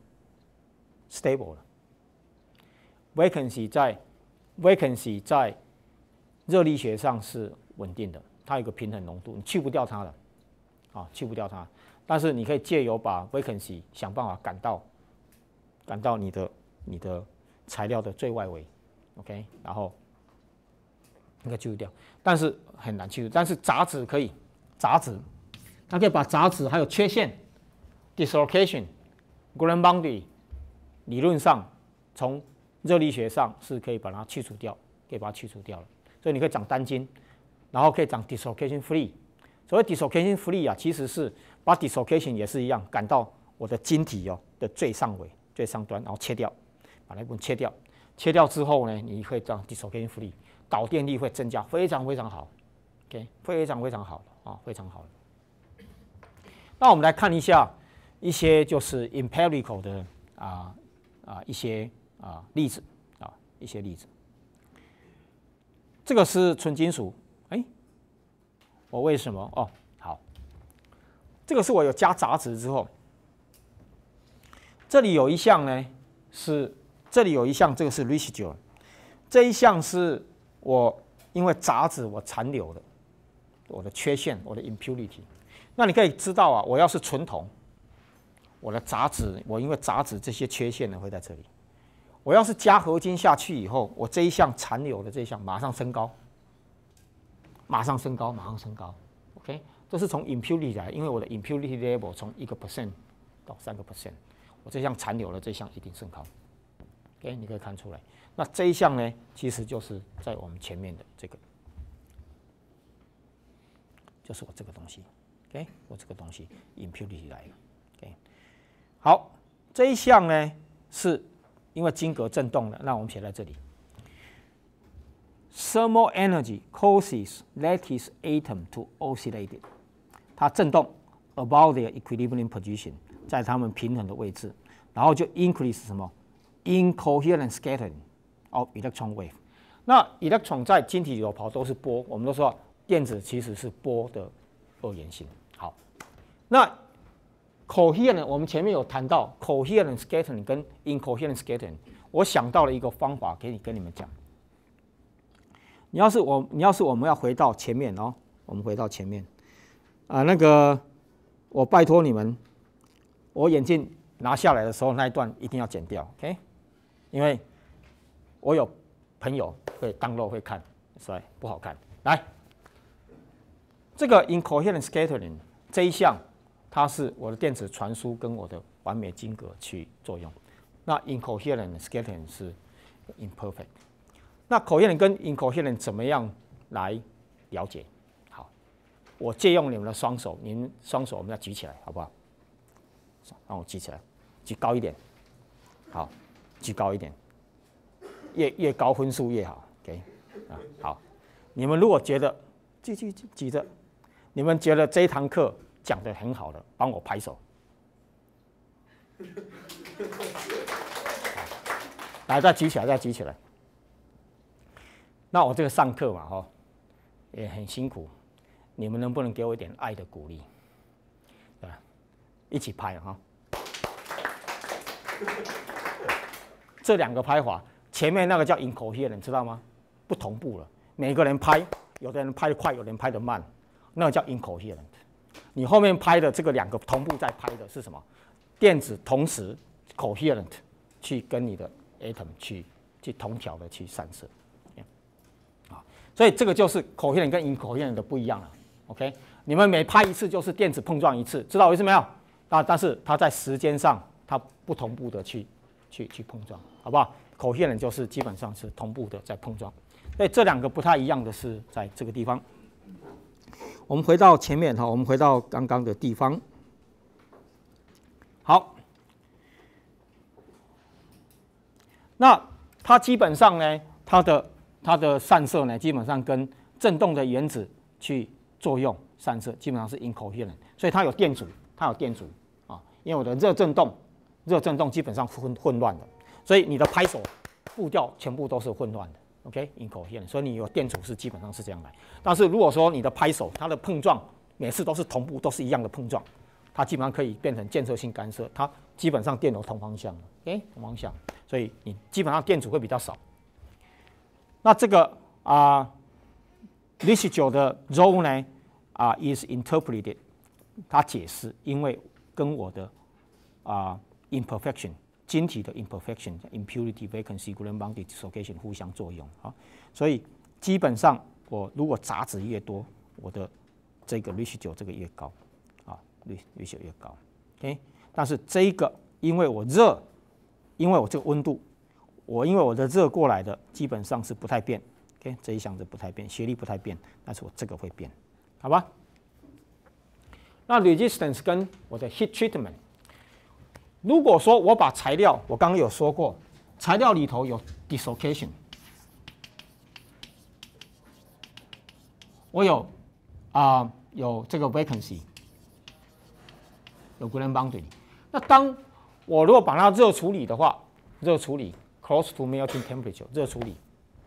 stable 的。vacancy 在热力学上是稳定的，它有一个平衡浓度，你去不掉它了，啊，去不掉它。但是你可以借由把 vacancy 想办法赶到你的材料的最外围 ，OK， 然后应该去除掉，但是很难去除。但是杂质可以，杂质它可以把杂质还有缺陷 dislocation、grain boundary 理论上从热力学上是可以把它去除掉，可以把它去除掉了。所以你可以长单筋，然后可以长 dislocation free。所谓 dislocation free 啊，其实是把 dislocation 也是一样，赶到我的晶体的最上围、最上端，然后切掉，把那部分切掉。切掉之后呢，你可以这样 dislocation free， 导电力会增加，非常非常好 ，OK， 非常非常好的啊，非常好的。那我们来看一些就是 empirical 的一些例子一些例子。这个是纯金属，我为什么？好，这个是我有加杂质之后，这里有一项呢这里有一项，这个是 residual， 这一项是我因为杂质我残留的，我的缺陷，我的 impurity。那你可以知道啊，我要是纯铜，我的杂质，我因为杂质这些缺陷呢会在这里。我要是加合金下去以后，我这一项残留的这一项马上升高，马上升高，马上升高。OK， 这是从 impurity 来，因为我的 impurity level 从1% 到3%，我这项残留的这项一定升高。OK， 你可以看出来。那这一项呢，其实就是在我们前面的这个，就是我这个东西。OK， 我这个东西 impurity 来了。OK， 好，这一项呢是因为晶格振动了，那我们写在这里。Thermal energy causes lattice atom to oscillate， 它振动 about their equilibrium position， 在它们平衡的位置，然后就 increase 什么 incoherent scattering of electron wave。那 electron 在晶体里头跑都是波，我们都说电子其实是波的二元性。好，那 coherent 我们前面有谈到 coherent scattering 跟 incoherent scattering， 我想到了一个方法跟你们讲。你要是我们要回到前面哦，我们回到前面那个我拜托你们，我眼镜拿下来的时候那一段一定要剪掉 ，OK？ 因为我有朋友会当漏会看，所以不好看。来，这个 incoherent scattering 这一项，它是我的电子传输跟我的完美晶格去作用。那 incoherent scattering 是 imperfect。那 coherent 跟 incoherent 怎么样来了解？好，我借用你们的双手，你们双手我们要举起来，好不好？让我举起来，举高一点。好，举高一点，越高分数越好。OK， 好，你们如果觉得举着，你们觉得这一堂课讲得很好的，帮我拍手。来，再举起来，再举起来。那我这个上课嘛，也很辛苦，你们能不能给我一点爱的鼓励？对吧？一起拍哈。这两个拍法，前面那个叫 incoherent， 知道吗？不同步了，每个人拍，有的人拍得快，有的人拍得慢，那个叫 incoherent。你后面拍的这个两个同步在拍的是什么？电子同时 coherent 去跟你的 atom 去同调的去散射。所以这个就是 coherent 跟 incoherent 的不一样了 ，OK？ 你们每拍一次就是电子碰撞一次，知道我意思没有？但是它在时间上它不同步的去碰撞，好不好 ？coherent 就是基本上是同步的在碰撞，所以这两个不太一样的是在这个地方。我们回到前面哈，我们回到刚刚的地方。好，那它基本上呢，它的散射呢，基本上跟振动的原子去作用散射，基本上是 incoherent， 所以它有电阻，因为我的热振动基本上混乱的，所以你的拍手步调全部都是混乱的 ，OK，incoherent， 所以你有电阻是基本上是这样来。但是如果说你的拍手它的碰撞每次都是同步，都是一样的碰撞，它基本上可以变成建设性干涉，它基本上电流同方向 ，OK， 同方向，所以你基本上电阻会比较少。那这个 Lys9的 role 呢is interpreted， 它解释，因为跟我的imperfection 晶体的 imperfection impurity vacancy Coulomb boundary dislocation 互相作用啊，所以基本上我如果杂质越多，我的这个 Lys9这个越高啊，Lys9越高 ，OK， 但是这一个因为我热，因为我这个温度，因为我的热过来的基本上是不太变 ，OK， 这一项是不太变，学历不太变，但是我这个会变，好吧？那 resistance 跟我的 heat treatment。如果说我把材料，我刚刚有说过，材料里头有 dislocation， 我有这个 vacancy， 有 Coulomb boundary。那当我如果把它热处理的话，热处理 close to melting temperature， 热处理，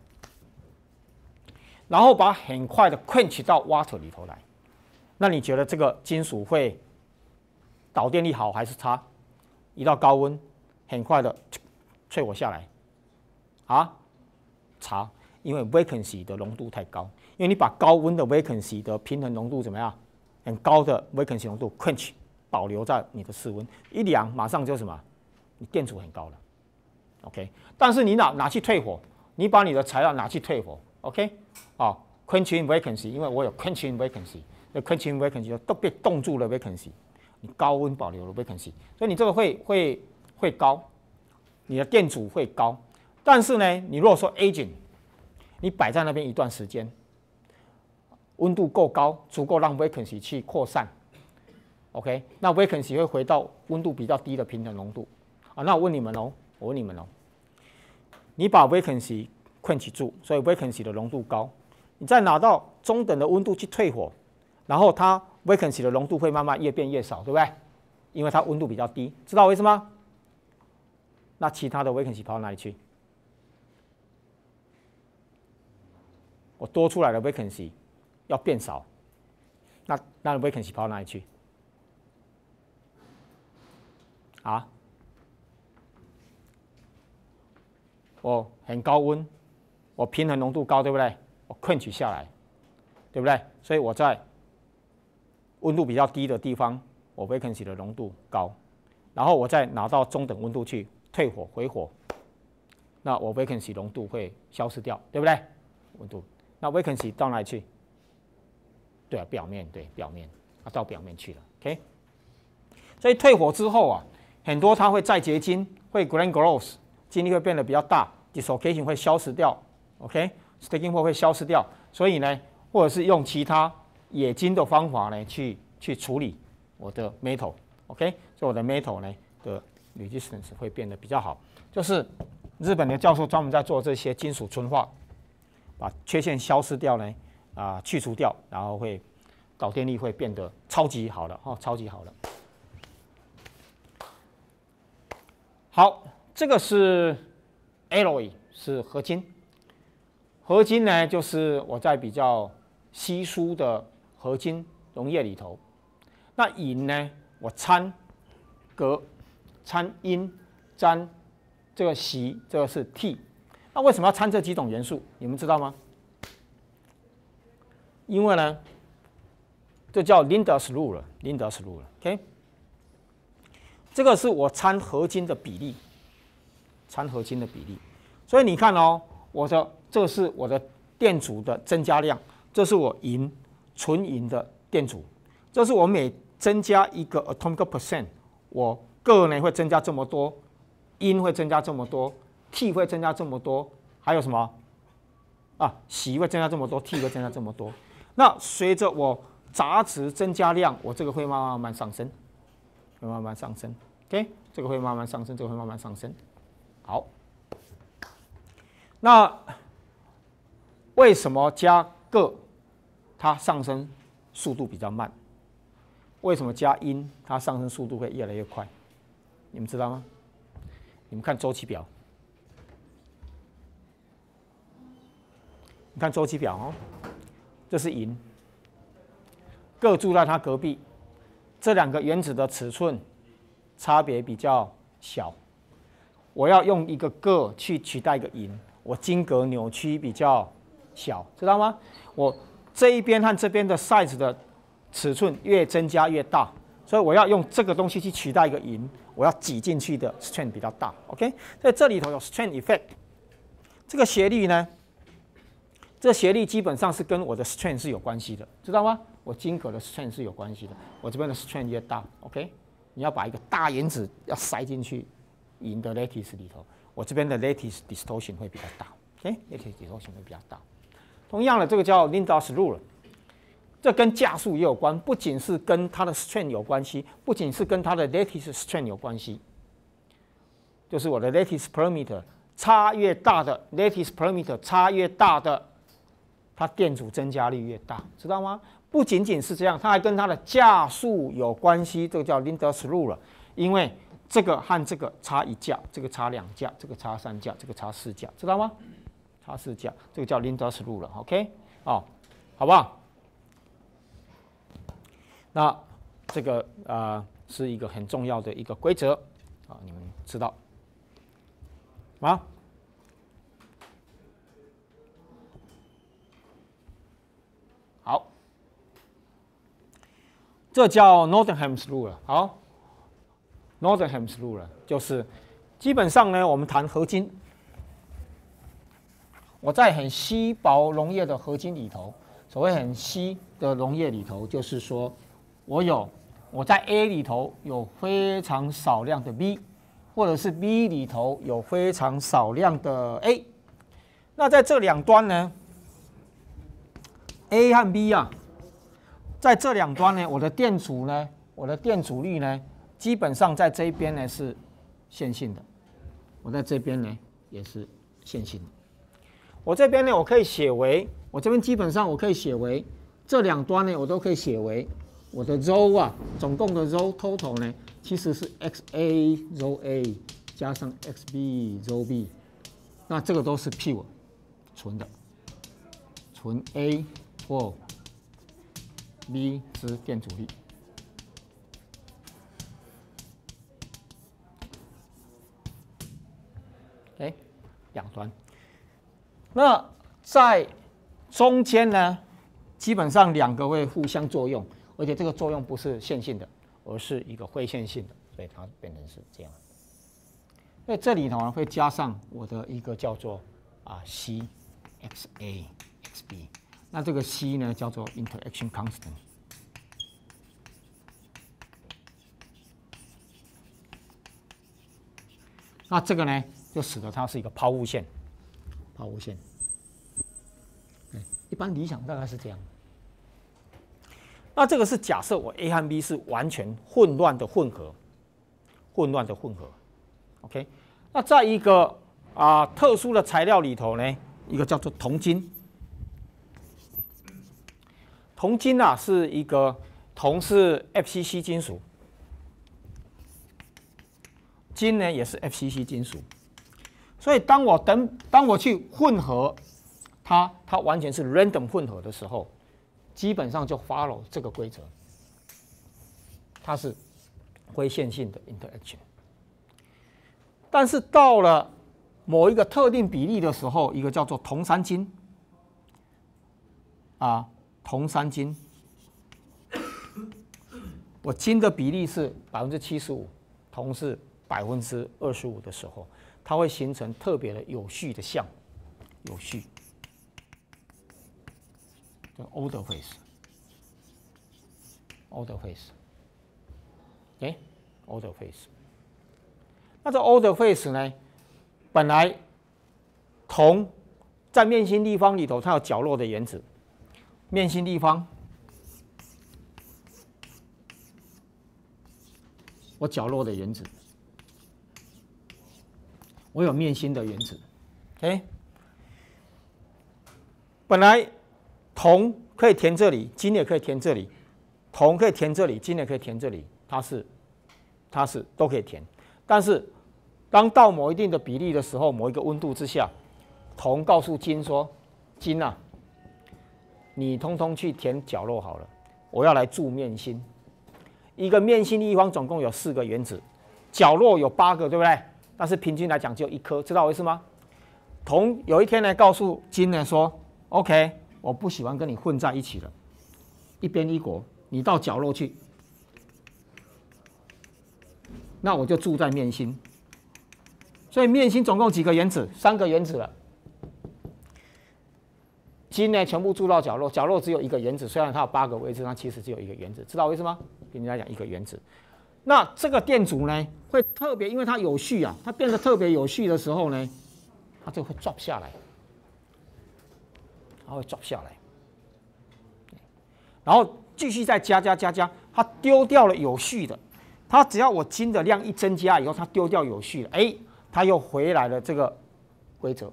然后把很快的 quench 到 water 里头来，那你觉得这个金属会导电力好还是差？一到高温，很快的淬火下来，差，因为 vacancy 的浓度太高，因为你把高温的 vacancy 的平衡浓度怎么样？很高的 vacancy 浓度 quench 保留在你的室温，一凉马上就什么？你电阻很高了 ，OK。但是你拿去退火，你把你的材料拿去退火 ，OK， quenching vacancy， 因为我有 quenching vacancy， 那 quenching vacancy 都被冻住了 vacancy。你高温保留了 vacancy， 所以你这个会高，你的电阻会高。但是呢，你如果说 agent， 你摆在那边一段时间，温度够高，足够让 vacancy 去扩散 ，OK， 那 vacancy 会回到温度比较低的平衡浓度。那我问你们哦，你把 vacancy quench 住，所以 vacancy 的浓度高，你再拿到中等的温度去退火，然后它 vacancy 的浓度会慢慢越变越少，对不对？因为它温度比较低，知道为什么？那其他的 vacancy 跑到哪里去？我多出来的 vacancy 要变少，那 vacancy 跑到哪里去？我很高温，我平衡浓度高，对不对？我 quench 下来，对不对？所以我在温度比较低的地方，我 vacancy 的浓度高，然后我再拿到中等温度去退火回火，那我 vacancy 浓度会消失掉，对不对？温度，那 vacancy 到哪里去？对啊，表面，到表面去了 ，OK。所以退火之后很多它会再结晶，会 grain growth， 晶粒会变得比较大 ，dislocation 会消失掉 ，OK，sticking point 会消失掉，所以呢，或者是用其他冶金的方法呢，去处理我的 metal，OK， 所以我的 metal 呢的 resistance 会变得比较好。就是日本的教授专门在做这些金属纯化，把缺陷消失掉呢，去除掉，然后会导电力会变得超级好了，超级好了。好，这个是 alloy， 是合金。合金呢，就是我在比较稀疏的合金溶液里头，那银呢，我掺镉、掺铟、沾这个锡，这个是 T。那为什么要掺这几种元素？你们知道吗？因为呢，这叫 Linde's rule，Linde's rule，OK。这个是我掺合金的比例，所以你看哦，这个是我的电阻的增加量，这是我纯银的电阻，这是我每增加一个 atomic percent， 我铬呢会增加这么多，铟会增加这么多 ，T 会增加这么多，还有什么锡会增加这么多 ，T 会增加这么多。那随着我杂质增加量，我这个会慢慢上升，OK， 这个会慢慢上升，这个会慢慢上升。好，那为什么加铬它上升速度比较慢？为什么加铟它上升速度会越来越快？你们知道吗？你们看周期表，你看周期表哦，这是银，铬住在它隔壁，这两个原子的尺寸差别比较小，我要用一个铬去取代一个银，我晶格扭曲比较小，知道吗？我这一边和这边的 size 的尺寸越增加越大，所以我要用这个东西去取代一个银，我要挤进去的 strain 比较大。OK， 所以这里头有 strain effect， 这个斜率呢，这斜率基本上是跟我的 strain 是有关系的，知道吗？我晶格的 strain 是有关系的，我这边的 strain 越大 ，OK， 你要把一个大原子要塞进去银的 lattice 里头，我这边的 lattice distortion 会比较大 ，OK，lattice distortion 会比较大。同样的，这个叫 Lindahl's rule， 这跟价数也有关，不仅是跟它的 strain 有关系，不仅是跟它的 lattice strain 有关系，就是我的 lattice parameter 差越大的 lattice parameter 差越大的，它电阻增加率越大，知道吗？不仅仅是这样，它还跟它的价数有关系，这个叫 Lindahl's rule， 因为这个和这个差1价，这个差2价，这个差3价，这个差4价，知道吗？差4价，这个叫 Lindahl's rule 了 ，OK， 哦，好不好？那这个是一个很重要的一个规则啊，你们知道吗？好，这叫 Nordenham's rule。好 ，Nordenham's rule 就是基本上呢，我们谈合金，我在很稀薄溶液的合金里头，所谓很稀的溶液里头，就是说我在 A 里头有非常少量的 B， 或者是 B 里头有非常少量的 A。那在这两端呢 ，A 和 B 啊，在这两端呢，我的电阻率呢，基本上在这一边呢是线性的，我在这边呢也是线性的。我这边呢，我可以写为，我这边基本上我可以写为这两端呢，我都可以写为我的 rho 啊，总共的 rho total 呢，其实是 xa rho a 加上 xb rho b， 那这个都是 pure 纯的，纯 A 或 B 之电阻力。OK， 两端。那在中间呢，基本上两个会互相作用，而且这个作用不是线性的，而是一个非线性的，所以它变成是这样。所以这里头会加上我的一个叫做C XA XB， 那这个 C 呢叫做 interaction constant。那这个呢就使得它是一个抛物线。抛物线，一般理想大概是这样。那这个是假设我 A 和 B 是完全混乱的混合，OK。那在一个特殊的材料里头呢，一个叫做铜金。铜金是一个铜是 FCC 金属，金呢也是 FCC 金属。所以当我去混合它完全是 random 混合的时候，基本上就 follow 这个规则，它是非线性的 interaction。但是到了某一个特定比例的时候，一个叫做铜三金铜三金，我金的比例是75%，铜是25%的时候，它会形成特别的有序的像，有序，叫 order phase，order phase，order phase。那这 order phase 呢，本来铜在面心立方里头，它有角落的原子，面心立方，我角落的原子。我有面心的原子 ，OK。本来铜可以填这里，金也可以填这里，铜可以填这里，金也可以填这里，它是都可以填。但是当到某一定的比例的时候，某一个温度之下，铜告诉金说：“金啊，你通通去填角落好了，我要来铸面心。一个面心立方总共有4个原子，角落有8个，对不对？但是平均来讲就1颗，知道我意思吗？铜有一天呢告诉金呢说 ：“OK， 我不喜欢跟你混在一起了，一边一国，你到角落去，那我就住在面心。所以面心总共几个原子？3个原子了。金呢全部住到角落，角落只有1个原子，虽然它有8个位置，它其实只有1个原子，知道为什么？跟大家讲1个原子。那这个电阻呢会特别，因为它有序啊，它变得特别有序的时候呢，它就会 drop 下来，它会 drop 下来，然后继续再加，它丢掉了有序的，它只要我金的量一增加以后，它丢掉有序了，哎，它又回来了这个规则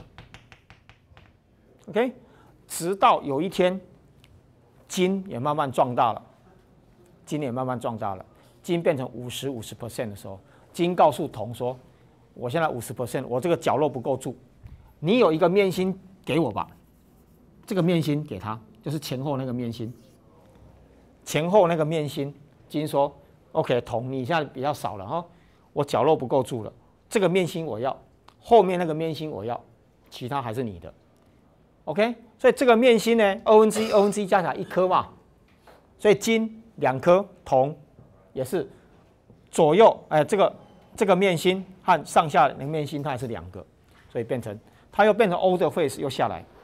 ，OK。直到有一天，金也慢慢壮大了，金变成50% 的时候，金告诉铜说：“我现在50%，我这个角落不够住，你有一个面心给我吧。”这个面心给他，就是前后那个面心。前后那个面心，金说 ：“OK， 铜你现在比较少了哈，我角落不够住了，这个面心我要，后面那个面心我要，其他还是你的。” OK， 所以这个面心呢，2加起来1颗嘛，所以金2颗，铜也是左右，这个面心和上下的面心它也是2个，所以它又变成 order phase 又下来，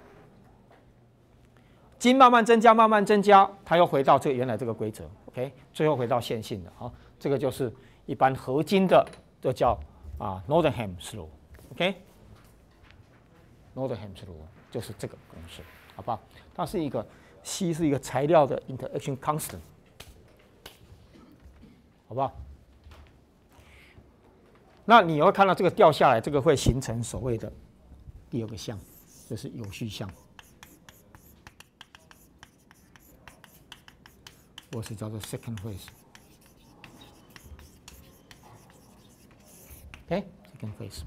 金慢慢增加，它又回到这个原来这个规则 ，OK， 最后回到线性的，好，这个就是一般合金的，这叫Nordenham's Law，OK，Nordenham's Law。就是这个公式，好不好？它是一个 C 是一个材料的 interaction constant， 好不好？那你会看到这个掉下来，这个会形成所谓的第2个项，就是有序项，或是叫做 second phase。OK，second phase。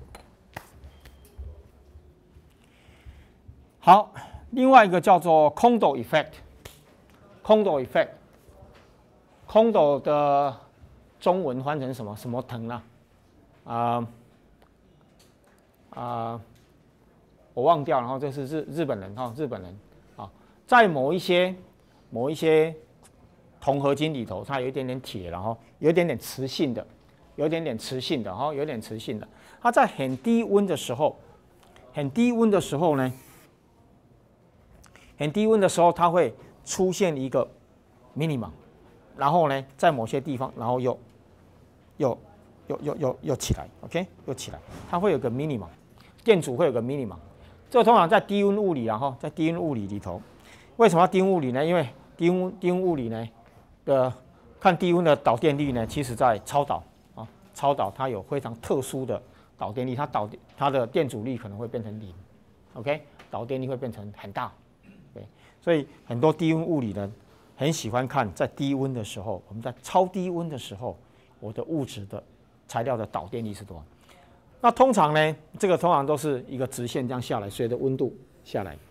好，另外一个叫做 Kondo effect。Kondo effect， Kondo 的中文翻成什么？什么藤啊？我忘掉了。然后这是日本人哈，日本人啊，在某一些铜合金里头，它有一点点铁，然后有一点点磁性的，它在很低温的时候呢。很低温的时候，它会出现一个 minimum， 然后呢，在某些地方，然后又起来 ，OK， 又起来，它会有个 minimum， 电阻会有个 minimum， 这个通常在低温物理，然后在低温物理里头，为什么要低温物理呢？因为低温物理呢看低温的导电力呢，其实在超导它有非常特殊的导电力，它的电阻力可能会变成0 ，OK， 导电力会变成很大。对，所以很多低温物理人很喜欢看在低温的时候，我们在超低温的时候，我的物质的材料的导电力是多少？那通常呢，这个通常都是一个直线这样下来，随着温度下来，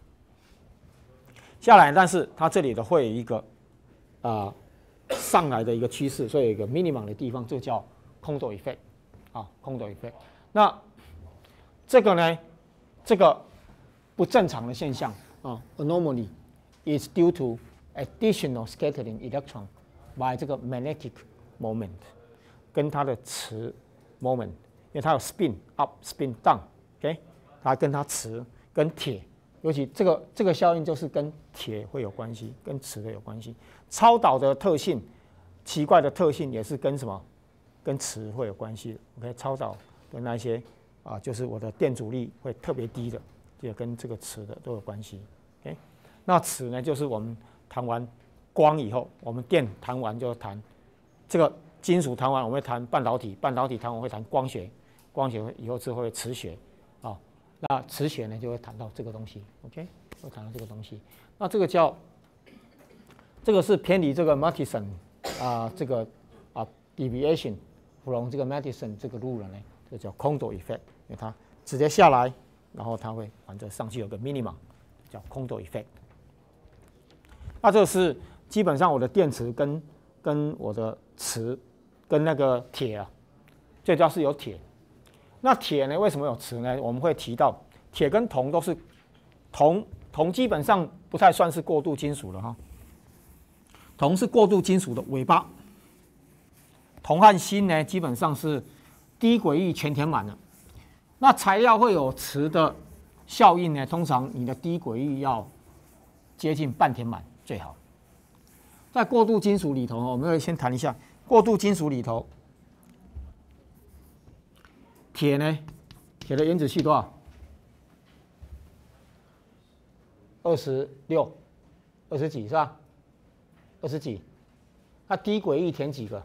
但是它这里的会有一个上来的一个趋势，所以有一个 minimum 的地方，就叫 Kondo effect Kondo effect。那这个呢，这个不正常的现象。Anomaly is due to additional scattering electron by 这个 magnetic moment 跟它的磁 moment， 因为它有 spin up、spin down，OK， 它跟它磁跟铁，尤其这个效应就是跟铁会有关系，跟磁会有关系。超导的特性，奇怪的特性也是跟什么？跟磁会有关系的。OK， 超导的那些就是我的电阻力会特别低的。也跟这个磁的都有关系 ，OK？ 那磁呢，就是我们谈完光以后，我们电谈完就谈这个金属谈完，我们会谈半导体，半导体谈完会谈光学，光学以后之后会磁学，那磁学呢就会谈到这个东西 ，OK？ 会谈到这个东西，那这个是偏离这个 Matheson 这个deviation from 这个 Matheson 这个路了呢，这叫 Kondo effect， 因为它直接下来。然后它会反正上去有个 minimum， 叫 Kondo effect。那这是基本上我的电池跟我的磁跟那个铁最主要是有铁。那铁呢，为什么有磁呢？我们会提到铁跟铜都是铜铜基本上不太算是过渡金属了哈。铜是过渡金属的尾巴。铜和锌呢，基本上是低轨域全填满了。那材料会有磁的效应呢，通常你的低轨域要接近半填满最好。在过渡金属里头，我们会先谈一下过渡金属里头，铁呢，铁的原子序多少？26，20几是吧？20几，那低轨域填几个？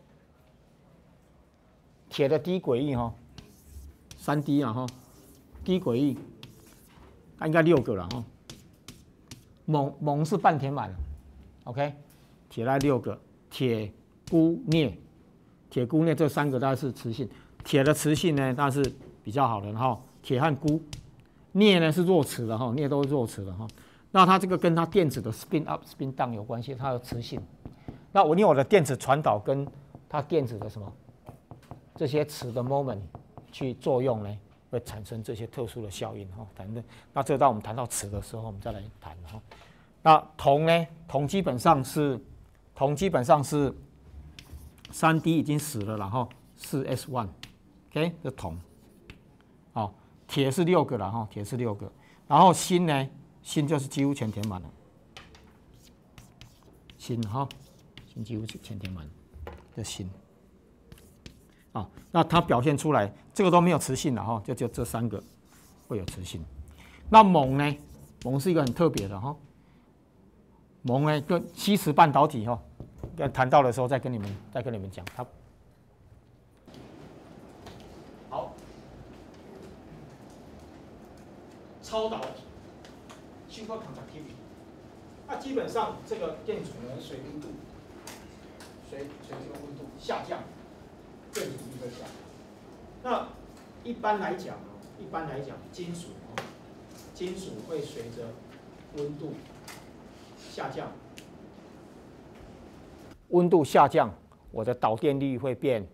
铁的低轨域哈，3D 啊哈，低轨域，它应该6个了哈。锰是半填满了 ，OK， 铁来6个，铁、钴、镍，铁、钴、镍这3个大概是磁性，铁的磁性呢，当然是比较好的哈。铁和钴，镍呢是弱磁的哈，镍都是弱磁的哈。那它这个跟它电子的 spin up、spin down 有关系，它有磁性。那因为我的电子传导跟它电子的什么这些磁的 moment 去作用呢，会产生这些特殊的效应哈。反正那这到我们谈到磁的时候，我们再来谈哈。那铜呢？铜基本上是3D 已经死了，然后4s1，OK， 这铜。好，铁是6个了哈，铁是6个，然后锌呢？锌就是几乎全填满了，锌哈，锌几乎全填满，这锌。啊，那它表现出来，这个都没有磁性了哈，就这3个会有磁性。那锰呢？锰是一个很特别的哈，锰呢跟吸磁半导体哈，谈到的时候再跟你们讲它。好，超导体 superconductivity， 那基本上这个电阻呢随温度，随这个温度下降。电阻力会下降。那一般来讲，金属会随着温度下降，我的导电力会变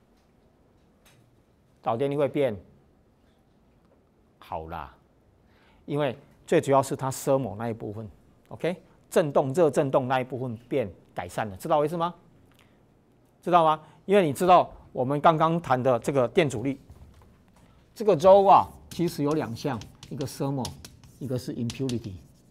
好啦，因为最主要是它thermal那一部分 ，OK， 热振动那一部分变改善了，知道我意思吗？知道吗？因为你知道。我们刚刚谈的这个电阻力，这个 ρ 啊，其实有2项，一个 thermal， 一个是 impurity。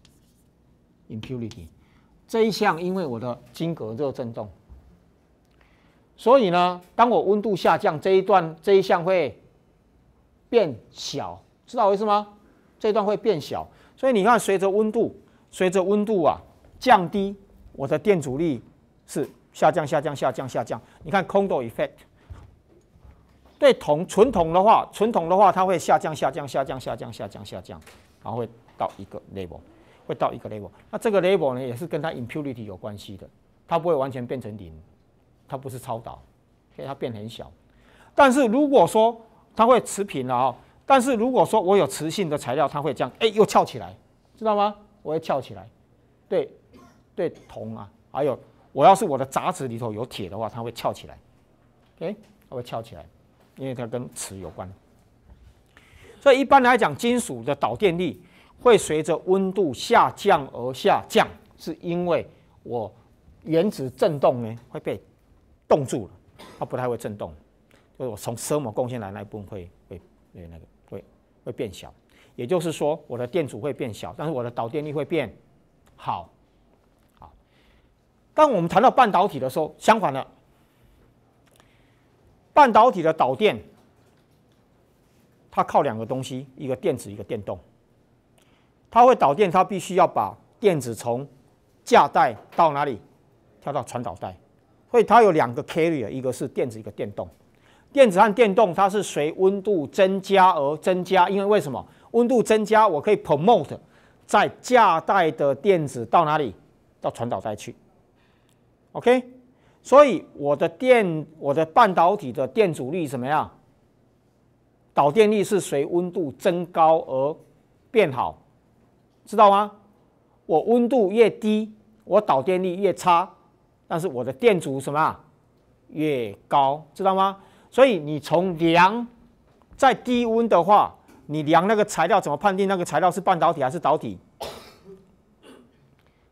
这一项因为我的晶格热振动，所以呢，当我温度下降，这一项会变小，知道我意思吗？这一段会变小，所以你看，随着温度啊降低，我的电阻力是下降。你看 Kondo effect。对纯铜的话，它会下降，然后会到一个 level， 那这个 level 呢，也是跟它 impurity 有关系的，它不会完全变成0，它不是超导，所以它变很小。但是如果说它会持平了啊，但是如果说我有磁性的材料，它会这样，又翘起来，知道吗？我会翘起来。对铜啊，还有我要是我的杂质里头有铁的话，它会翘起来 ，OK， 它会翘起来。因为它跟磁有关，所以一般来讲，金属的导电力会随着温度下降而下降，是因为我原子振动呢会被冻住了，它不太会振动，就是我从thermal贡献来那一部分会变小，也就是说我的电阻会变小，但是我的导电力会变好。当我们谈到半导体的时候，相反了。半导体的导电，它靠2个东西，一个电子，一个电动。它会导电，它必须要把电子从价带到哪里？跳到传导带。所以它有2个 carrier， 一个是电子，一个电动。电子和电动它是随温度增加而增加，因为为什么？温度增加，我可以 promote 在价带的电子到哪里？到传导带去。OK。所以我的半导体的电阻力怎么样？导电力是随温度增高而变好，知道吗？我温度越低，我导电力越差，但是我的电阻什么越高，知道吗？所以你从量在低温的话，你量那个材料怎么判定那个材料是半导体还是导体？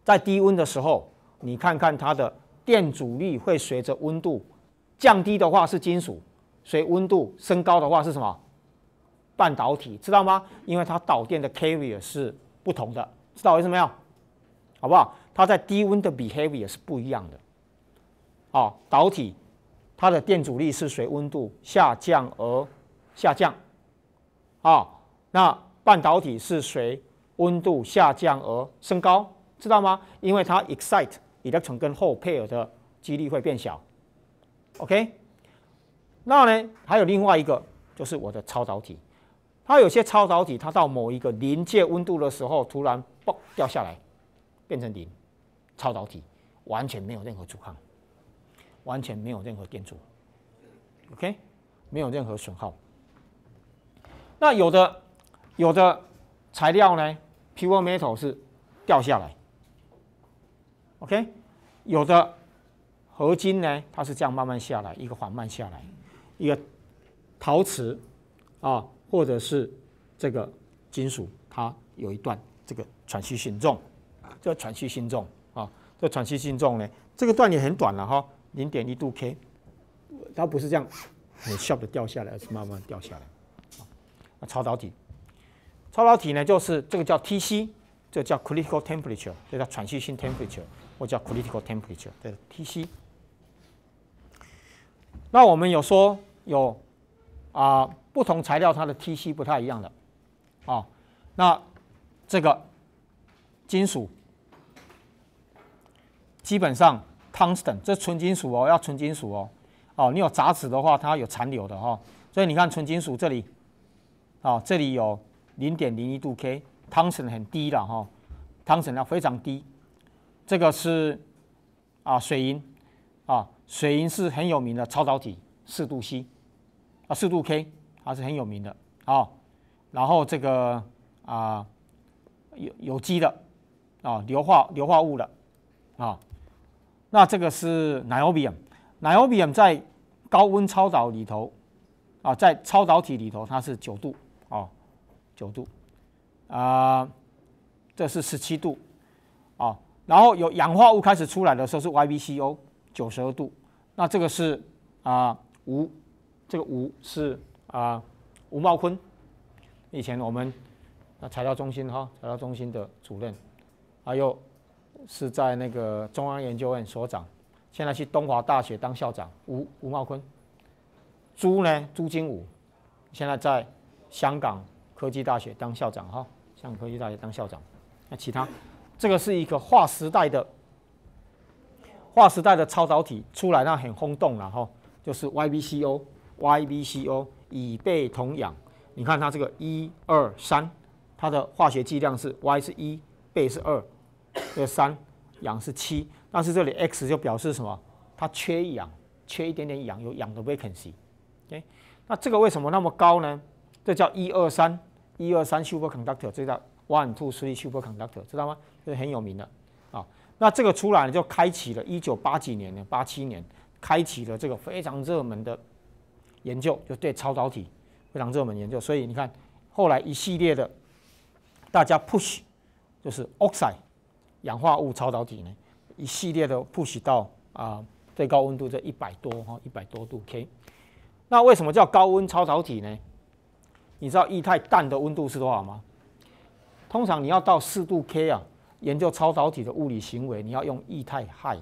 在低温的时候，你看看它的电阻力会随着温度降低的话是金属，随温度升高的话是什么？半导体，知道吗？因为它导电的 carrier 是不同的，知道我意思没有？好不好？它在低温的 behavior 是不一样的。导体它的电阻力是随温度下降而下降，那半导体是随温度下降而升高，知道吗？因为它 excite electron 跟 hole pair 的几率会变小。OK， 那呢还有另外一个就是我的超导体，它有些超导体它到某一个临界温度的时候，突然嘣掉下来，变成零，超导体完全没有任何阻抗，完全没有任何电阻 ，OK， 没有任何损耗。那有的材料呢 ，pure metal 是掉下来 ，OK， 有的合金呢，它是这样慢慢下来，一个缓慢下来，一个陶瓷或者是这个金属，它有一段这个喘息性重，这个喘息性重这个喘息性重呢，这个段也很短了哈，0.1度 K， 它不是这样很小的掉下来，而是慢慢掉下来。超导体呢，就是这个叫 TC， 这个叫 critical temperature， 这叫喘息性 temperature， 或叫 critical temperature， 这是 TC。那我们有说有不同材料它的 TC 不太一样的那这个金属基本上 tungsten 这纯金属要纯金属你有杂质的话，它有残留的所以你看纯金属这里这里有 0.01度 K， tungsten 很低了tungsten 要非常低。这个是水银水银是很有名的超导体，4度 C 4度 K 它是很有名的然后这个有机的硫化物的那这个是 niobium 在高温超导里头在超导体里头它是9度9度这是17度然后有氧化物开始出来的时候是 YbCO 92度，那这个是钨，这个钨是吴茂坤，以前我们材料中心材料中心的主任，还有是在那个中央研究院所长，现在去东华大学当校长，吴茂坤。朱金武，现在在香港科技大学当校长香港科技大学当校长。那其他，这个是一个划时代的超导体出来，那很轰动了就是 YbCO 乙钡铜氧。你看它这个1、2、3，它的化学剂量是 Y 是1，钡是2，这个3，氧是7。但是这里 X 就表示什么？它缺氧，缺一点点氧，有氧的 vacancy。那这个为什么那么高呢？这叫123 superconductor， 这叫 1, 2, 3 superconductor， 知道吗？这是很有名的那这个出来就开启了1980年、87年，开启了这个非常热门的研究，就对超导体非常热门研究。所以你看，后来一系列的大家 push 就是 oxide 氧化物超导体呢，一系列的 push 到最高温度这100多度 K。那为什么叫高温超导体呢？你知道液态氮的温度是多少吗？通常你要到4度 K 研究超导体的物理行为，你要用液态氦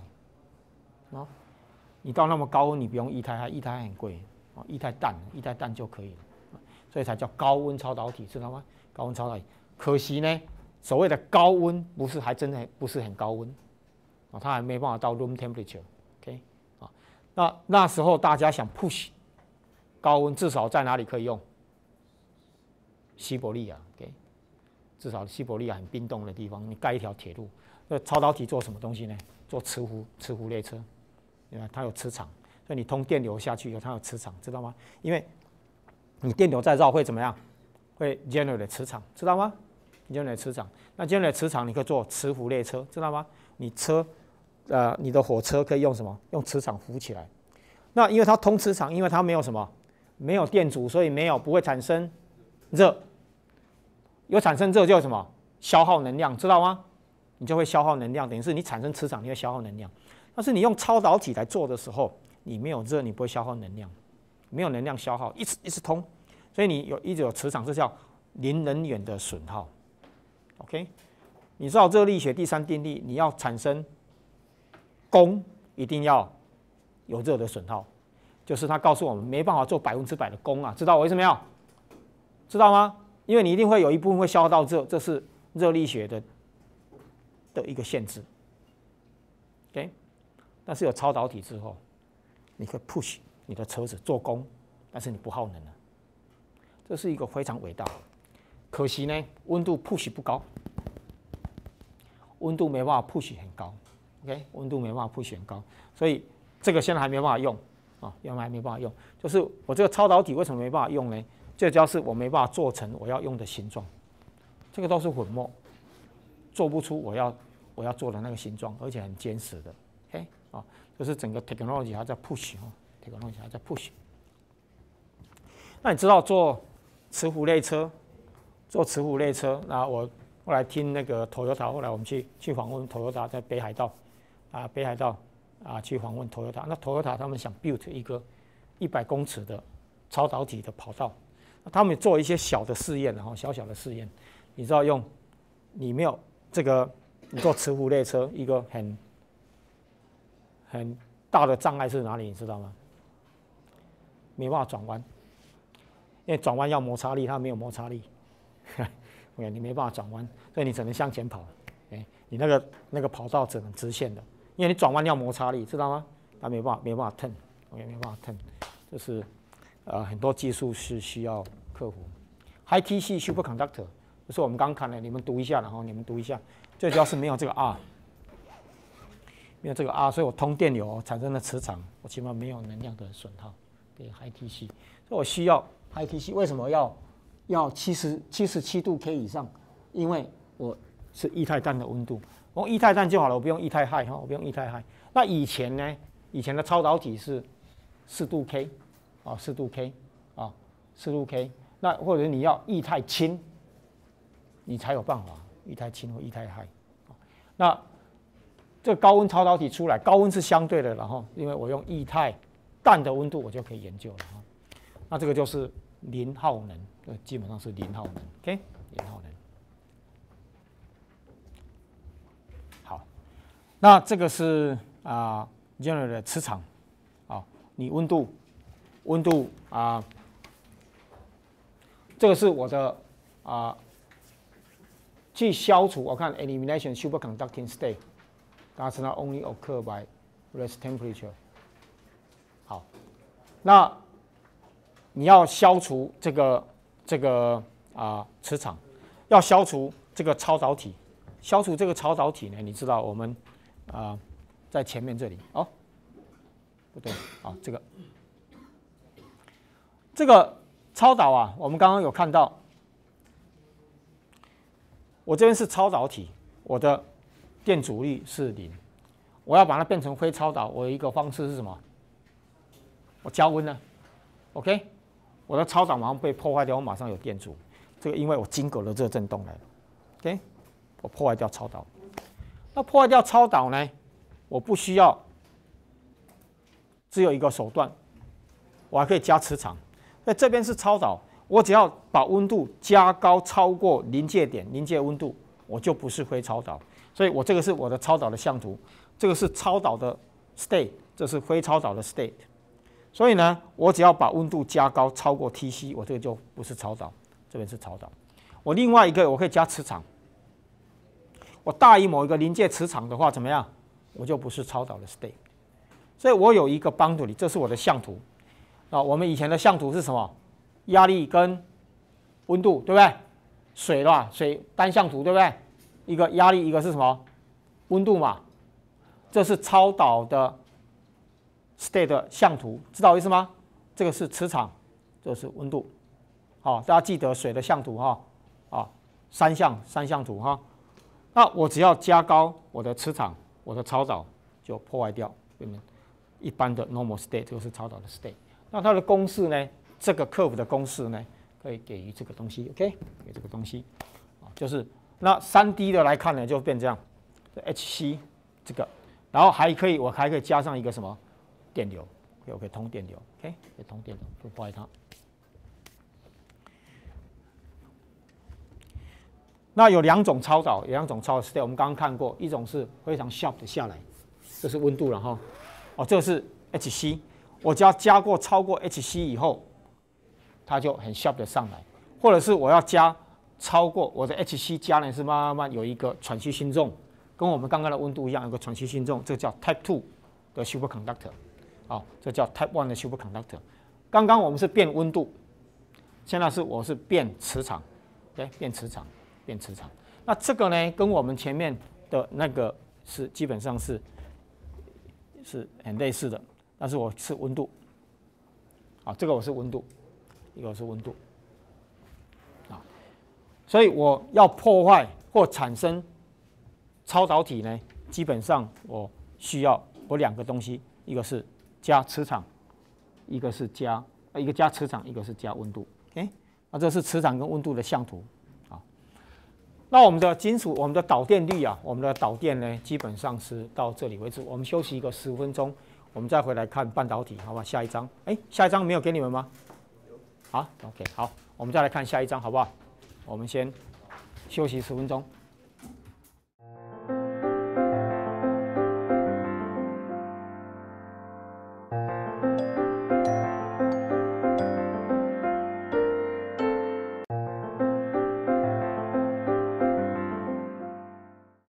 你到那么高温，你不用液态氦，液态氦很贵液态氮就可以了，所以才叫高温超导体，知道吗？高温超导体，可惜呢，所谓的高温还真的不是很高温它还没办法到 room temperature。OK 那时候大家想 push 高温，至少在哪里可以用？西伯利亚 ，OK， 至少西伯利亚很冰冻的地方，你盖一条铁路。那超导体做什么东西呢？做磁浮列车，它有磁场，所以你通电流下去以后，它有磁场，知道吗？因为你电流再绕会怎么样？会 generate 磁场，知道吗 ？generate 磁场，那 generate 磁场你可以做磁浮列车，知道吗？你的火车可以用什么？用磁场浮起来。那因为它通磁场，因为它没有什么，没有电阻，所以不会产生热。有产生热就有什么消耗能量，知道吗？ 你就会消耗能量，等于是你产生磁场，你会消耗能量。但是你用超导体来做的时候，你没有热，你不会消耗能量，没有能量消耗，一直通，所以你一直有磁场，这叫零能源的损耗。OK， 你知道热力学第3定律，你要产生功，一定要有热的损耗，就是它告诉我们没办法做100%的功啊，知道我意思没有？知道吗？因为你一定会有一部分会消耗到热，这是热力学的一个限制。OK， 但是有超导体之后，你可以 push 你的车子做功，但是你不耗能了，这是一个非常伟大的。可惜呢，温度 push 不高，温度没办法 push 很高。OK， 温度没办法 push 很高，所以这个现在还没办法用啊，原来还没办法用。就是我这个超导体为什么没办法用呢？最主要是我没办法做成我要用的形状，这个都是混墨，做不出我要做的那个形状，而且很坚实的。OK 啊，就是整个 technology 还在 push 啊 ，technology 还在 push。那你知道做磁浮列车，那我后来听那个 Toyota， 后来我们去访问 Toyota 在北海道去访问 Toyota， 那 Toyota 他们想 build 一个100公尺的超导体的跑道。他们做一些小的试验，然后小的试验，你知道你没有这个，你做磁浮列车一个很大的障碍是哪里？你知道吗？没办法转弯，因为转弯要摩擦力，它没有摩擦力，你没办法转弯，所以你只能向前跑。你那个跑道只能直线的，因为你转弯要摩擦力，知道吗？它没办法 turn， 没办法 turn， 就是。很多技术是需要克服。High TC superconductor 就是我们刚看的，你们读一下，然后你们读一下。最主要是没有这个 R， 没有这个 R， 所以我通电流产生的磁场，我起码没有能量的损耗。对 High TC， 所以我需要 High TC。为什么要77度 K 以上？因为我是液态氮的温度，我用液态氮就好了，我不用液态氦哈，我不用液态氦。那以前呢？以前的超导体是4度 K。4度 K， 4度 K， 那或者你要液态氢，你才有办法液态氢或液态氦。那这个高温超导体出来，高温是相对的，然后因为我用液态氮的温度，我就可以研究了。那这个就是零耗能，基本上是零耗能 ，OK， 零耗能。好，那这个是general 的磁场，你温度这个是我的去消除。我看 elimination superconducting state does not only occur by rest temperature。好，那你要消除这个磁场，要消除这个超导体。消除这个超导体呢，你知道我们在前面这里不对这个超导我们刚刚有看到，我这边是超导体，我的电阻力是0，我要把它变成非超导，我有一个方式是什么？我加温呢 ，OK， 我的超导马上被破坏掉，我马上有电阻。这个因为我经过了热振动来了 ，OK， 我破坏掉超导。那破坏掉超导呢？我不需要，只有一个手段，我还可以加磁场。那这边是超导，我只要把温度加高超过临界点、临界温度，我就不是非超导。所以我这个是我的超导的像图，这个是超导的 state， 这是非超导的 state。所以呢，我只要把温度加高超过 Tc， 我这个就不是超导，这边是超导。我另外一个我可以加磁场，我大于某一个临界磁场的话，怎么样？我就不是超导的 state。所以我有一个 boundary， 这是我的像图。我们以前的像图是什么？压力跟温度，对不对？水的话，水单向图，对不对？一个压力，一个是什么？温度嘛。这是超导的 state 的像图，知道我意思吗？这个是磁场，这是温度。好，大家记得水的像图三项图哈。那我只要加高我的磁场，我的超导就破坏掉一般的 normal state， 这个是超导的 state。那它的公式呢？这个 curve 的公式呢，可以给予这个东西 ，OK， 给这个东西，就是那3D 的来看呢，就变这样这 Hc 这个，然后我还可以加上一个什么电流，我可以通电流 ，OK， 可以通电流，就画它。那有两种超导，有两种超导 state， 我们刚刚看过，一种是非常 sharp 的下来，这是温度了哈。哦，这个是 Hc， 我只要加过超过 Hc 以后，它就很 sharp 的上来，或者是我要加超过我的 Hc 加呢是慢慢有一个喘息心重，跟我们刚刚的温度一样，有个喘息心重，这个叫 Type 2的 superconductor， 哦，这叫 Type 1的 superconductor。刚刚我们是变温度，现在我是变磁场，对，变磁场。那这个呢，跟我们前面的那个是基本上是很类似的，但是我是温度，啊，这个我是温度，一个是温度，啊，所以我要破坏或产生超导体呢，基本上我需要两个东西，一个是加磁场，一个加磁场，一个是加温度。OK， 那这是磁场跟温度的相图。那我们的金属，我们的导电率啊，我们的导电呢，基本上是到这里为止。我们休息一个15分钟，我们再回来看半导体，好吧？下一章，下一章没有给你们吗？好 ，OK， 好，我们再来看下一章，好不好？我们先休息10分钟。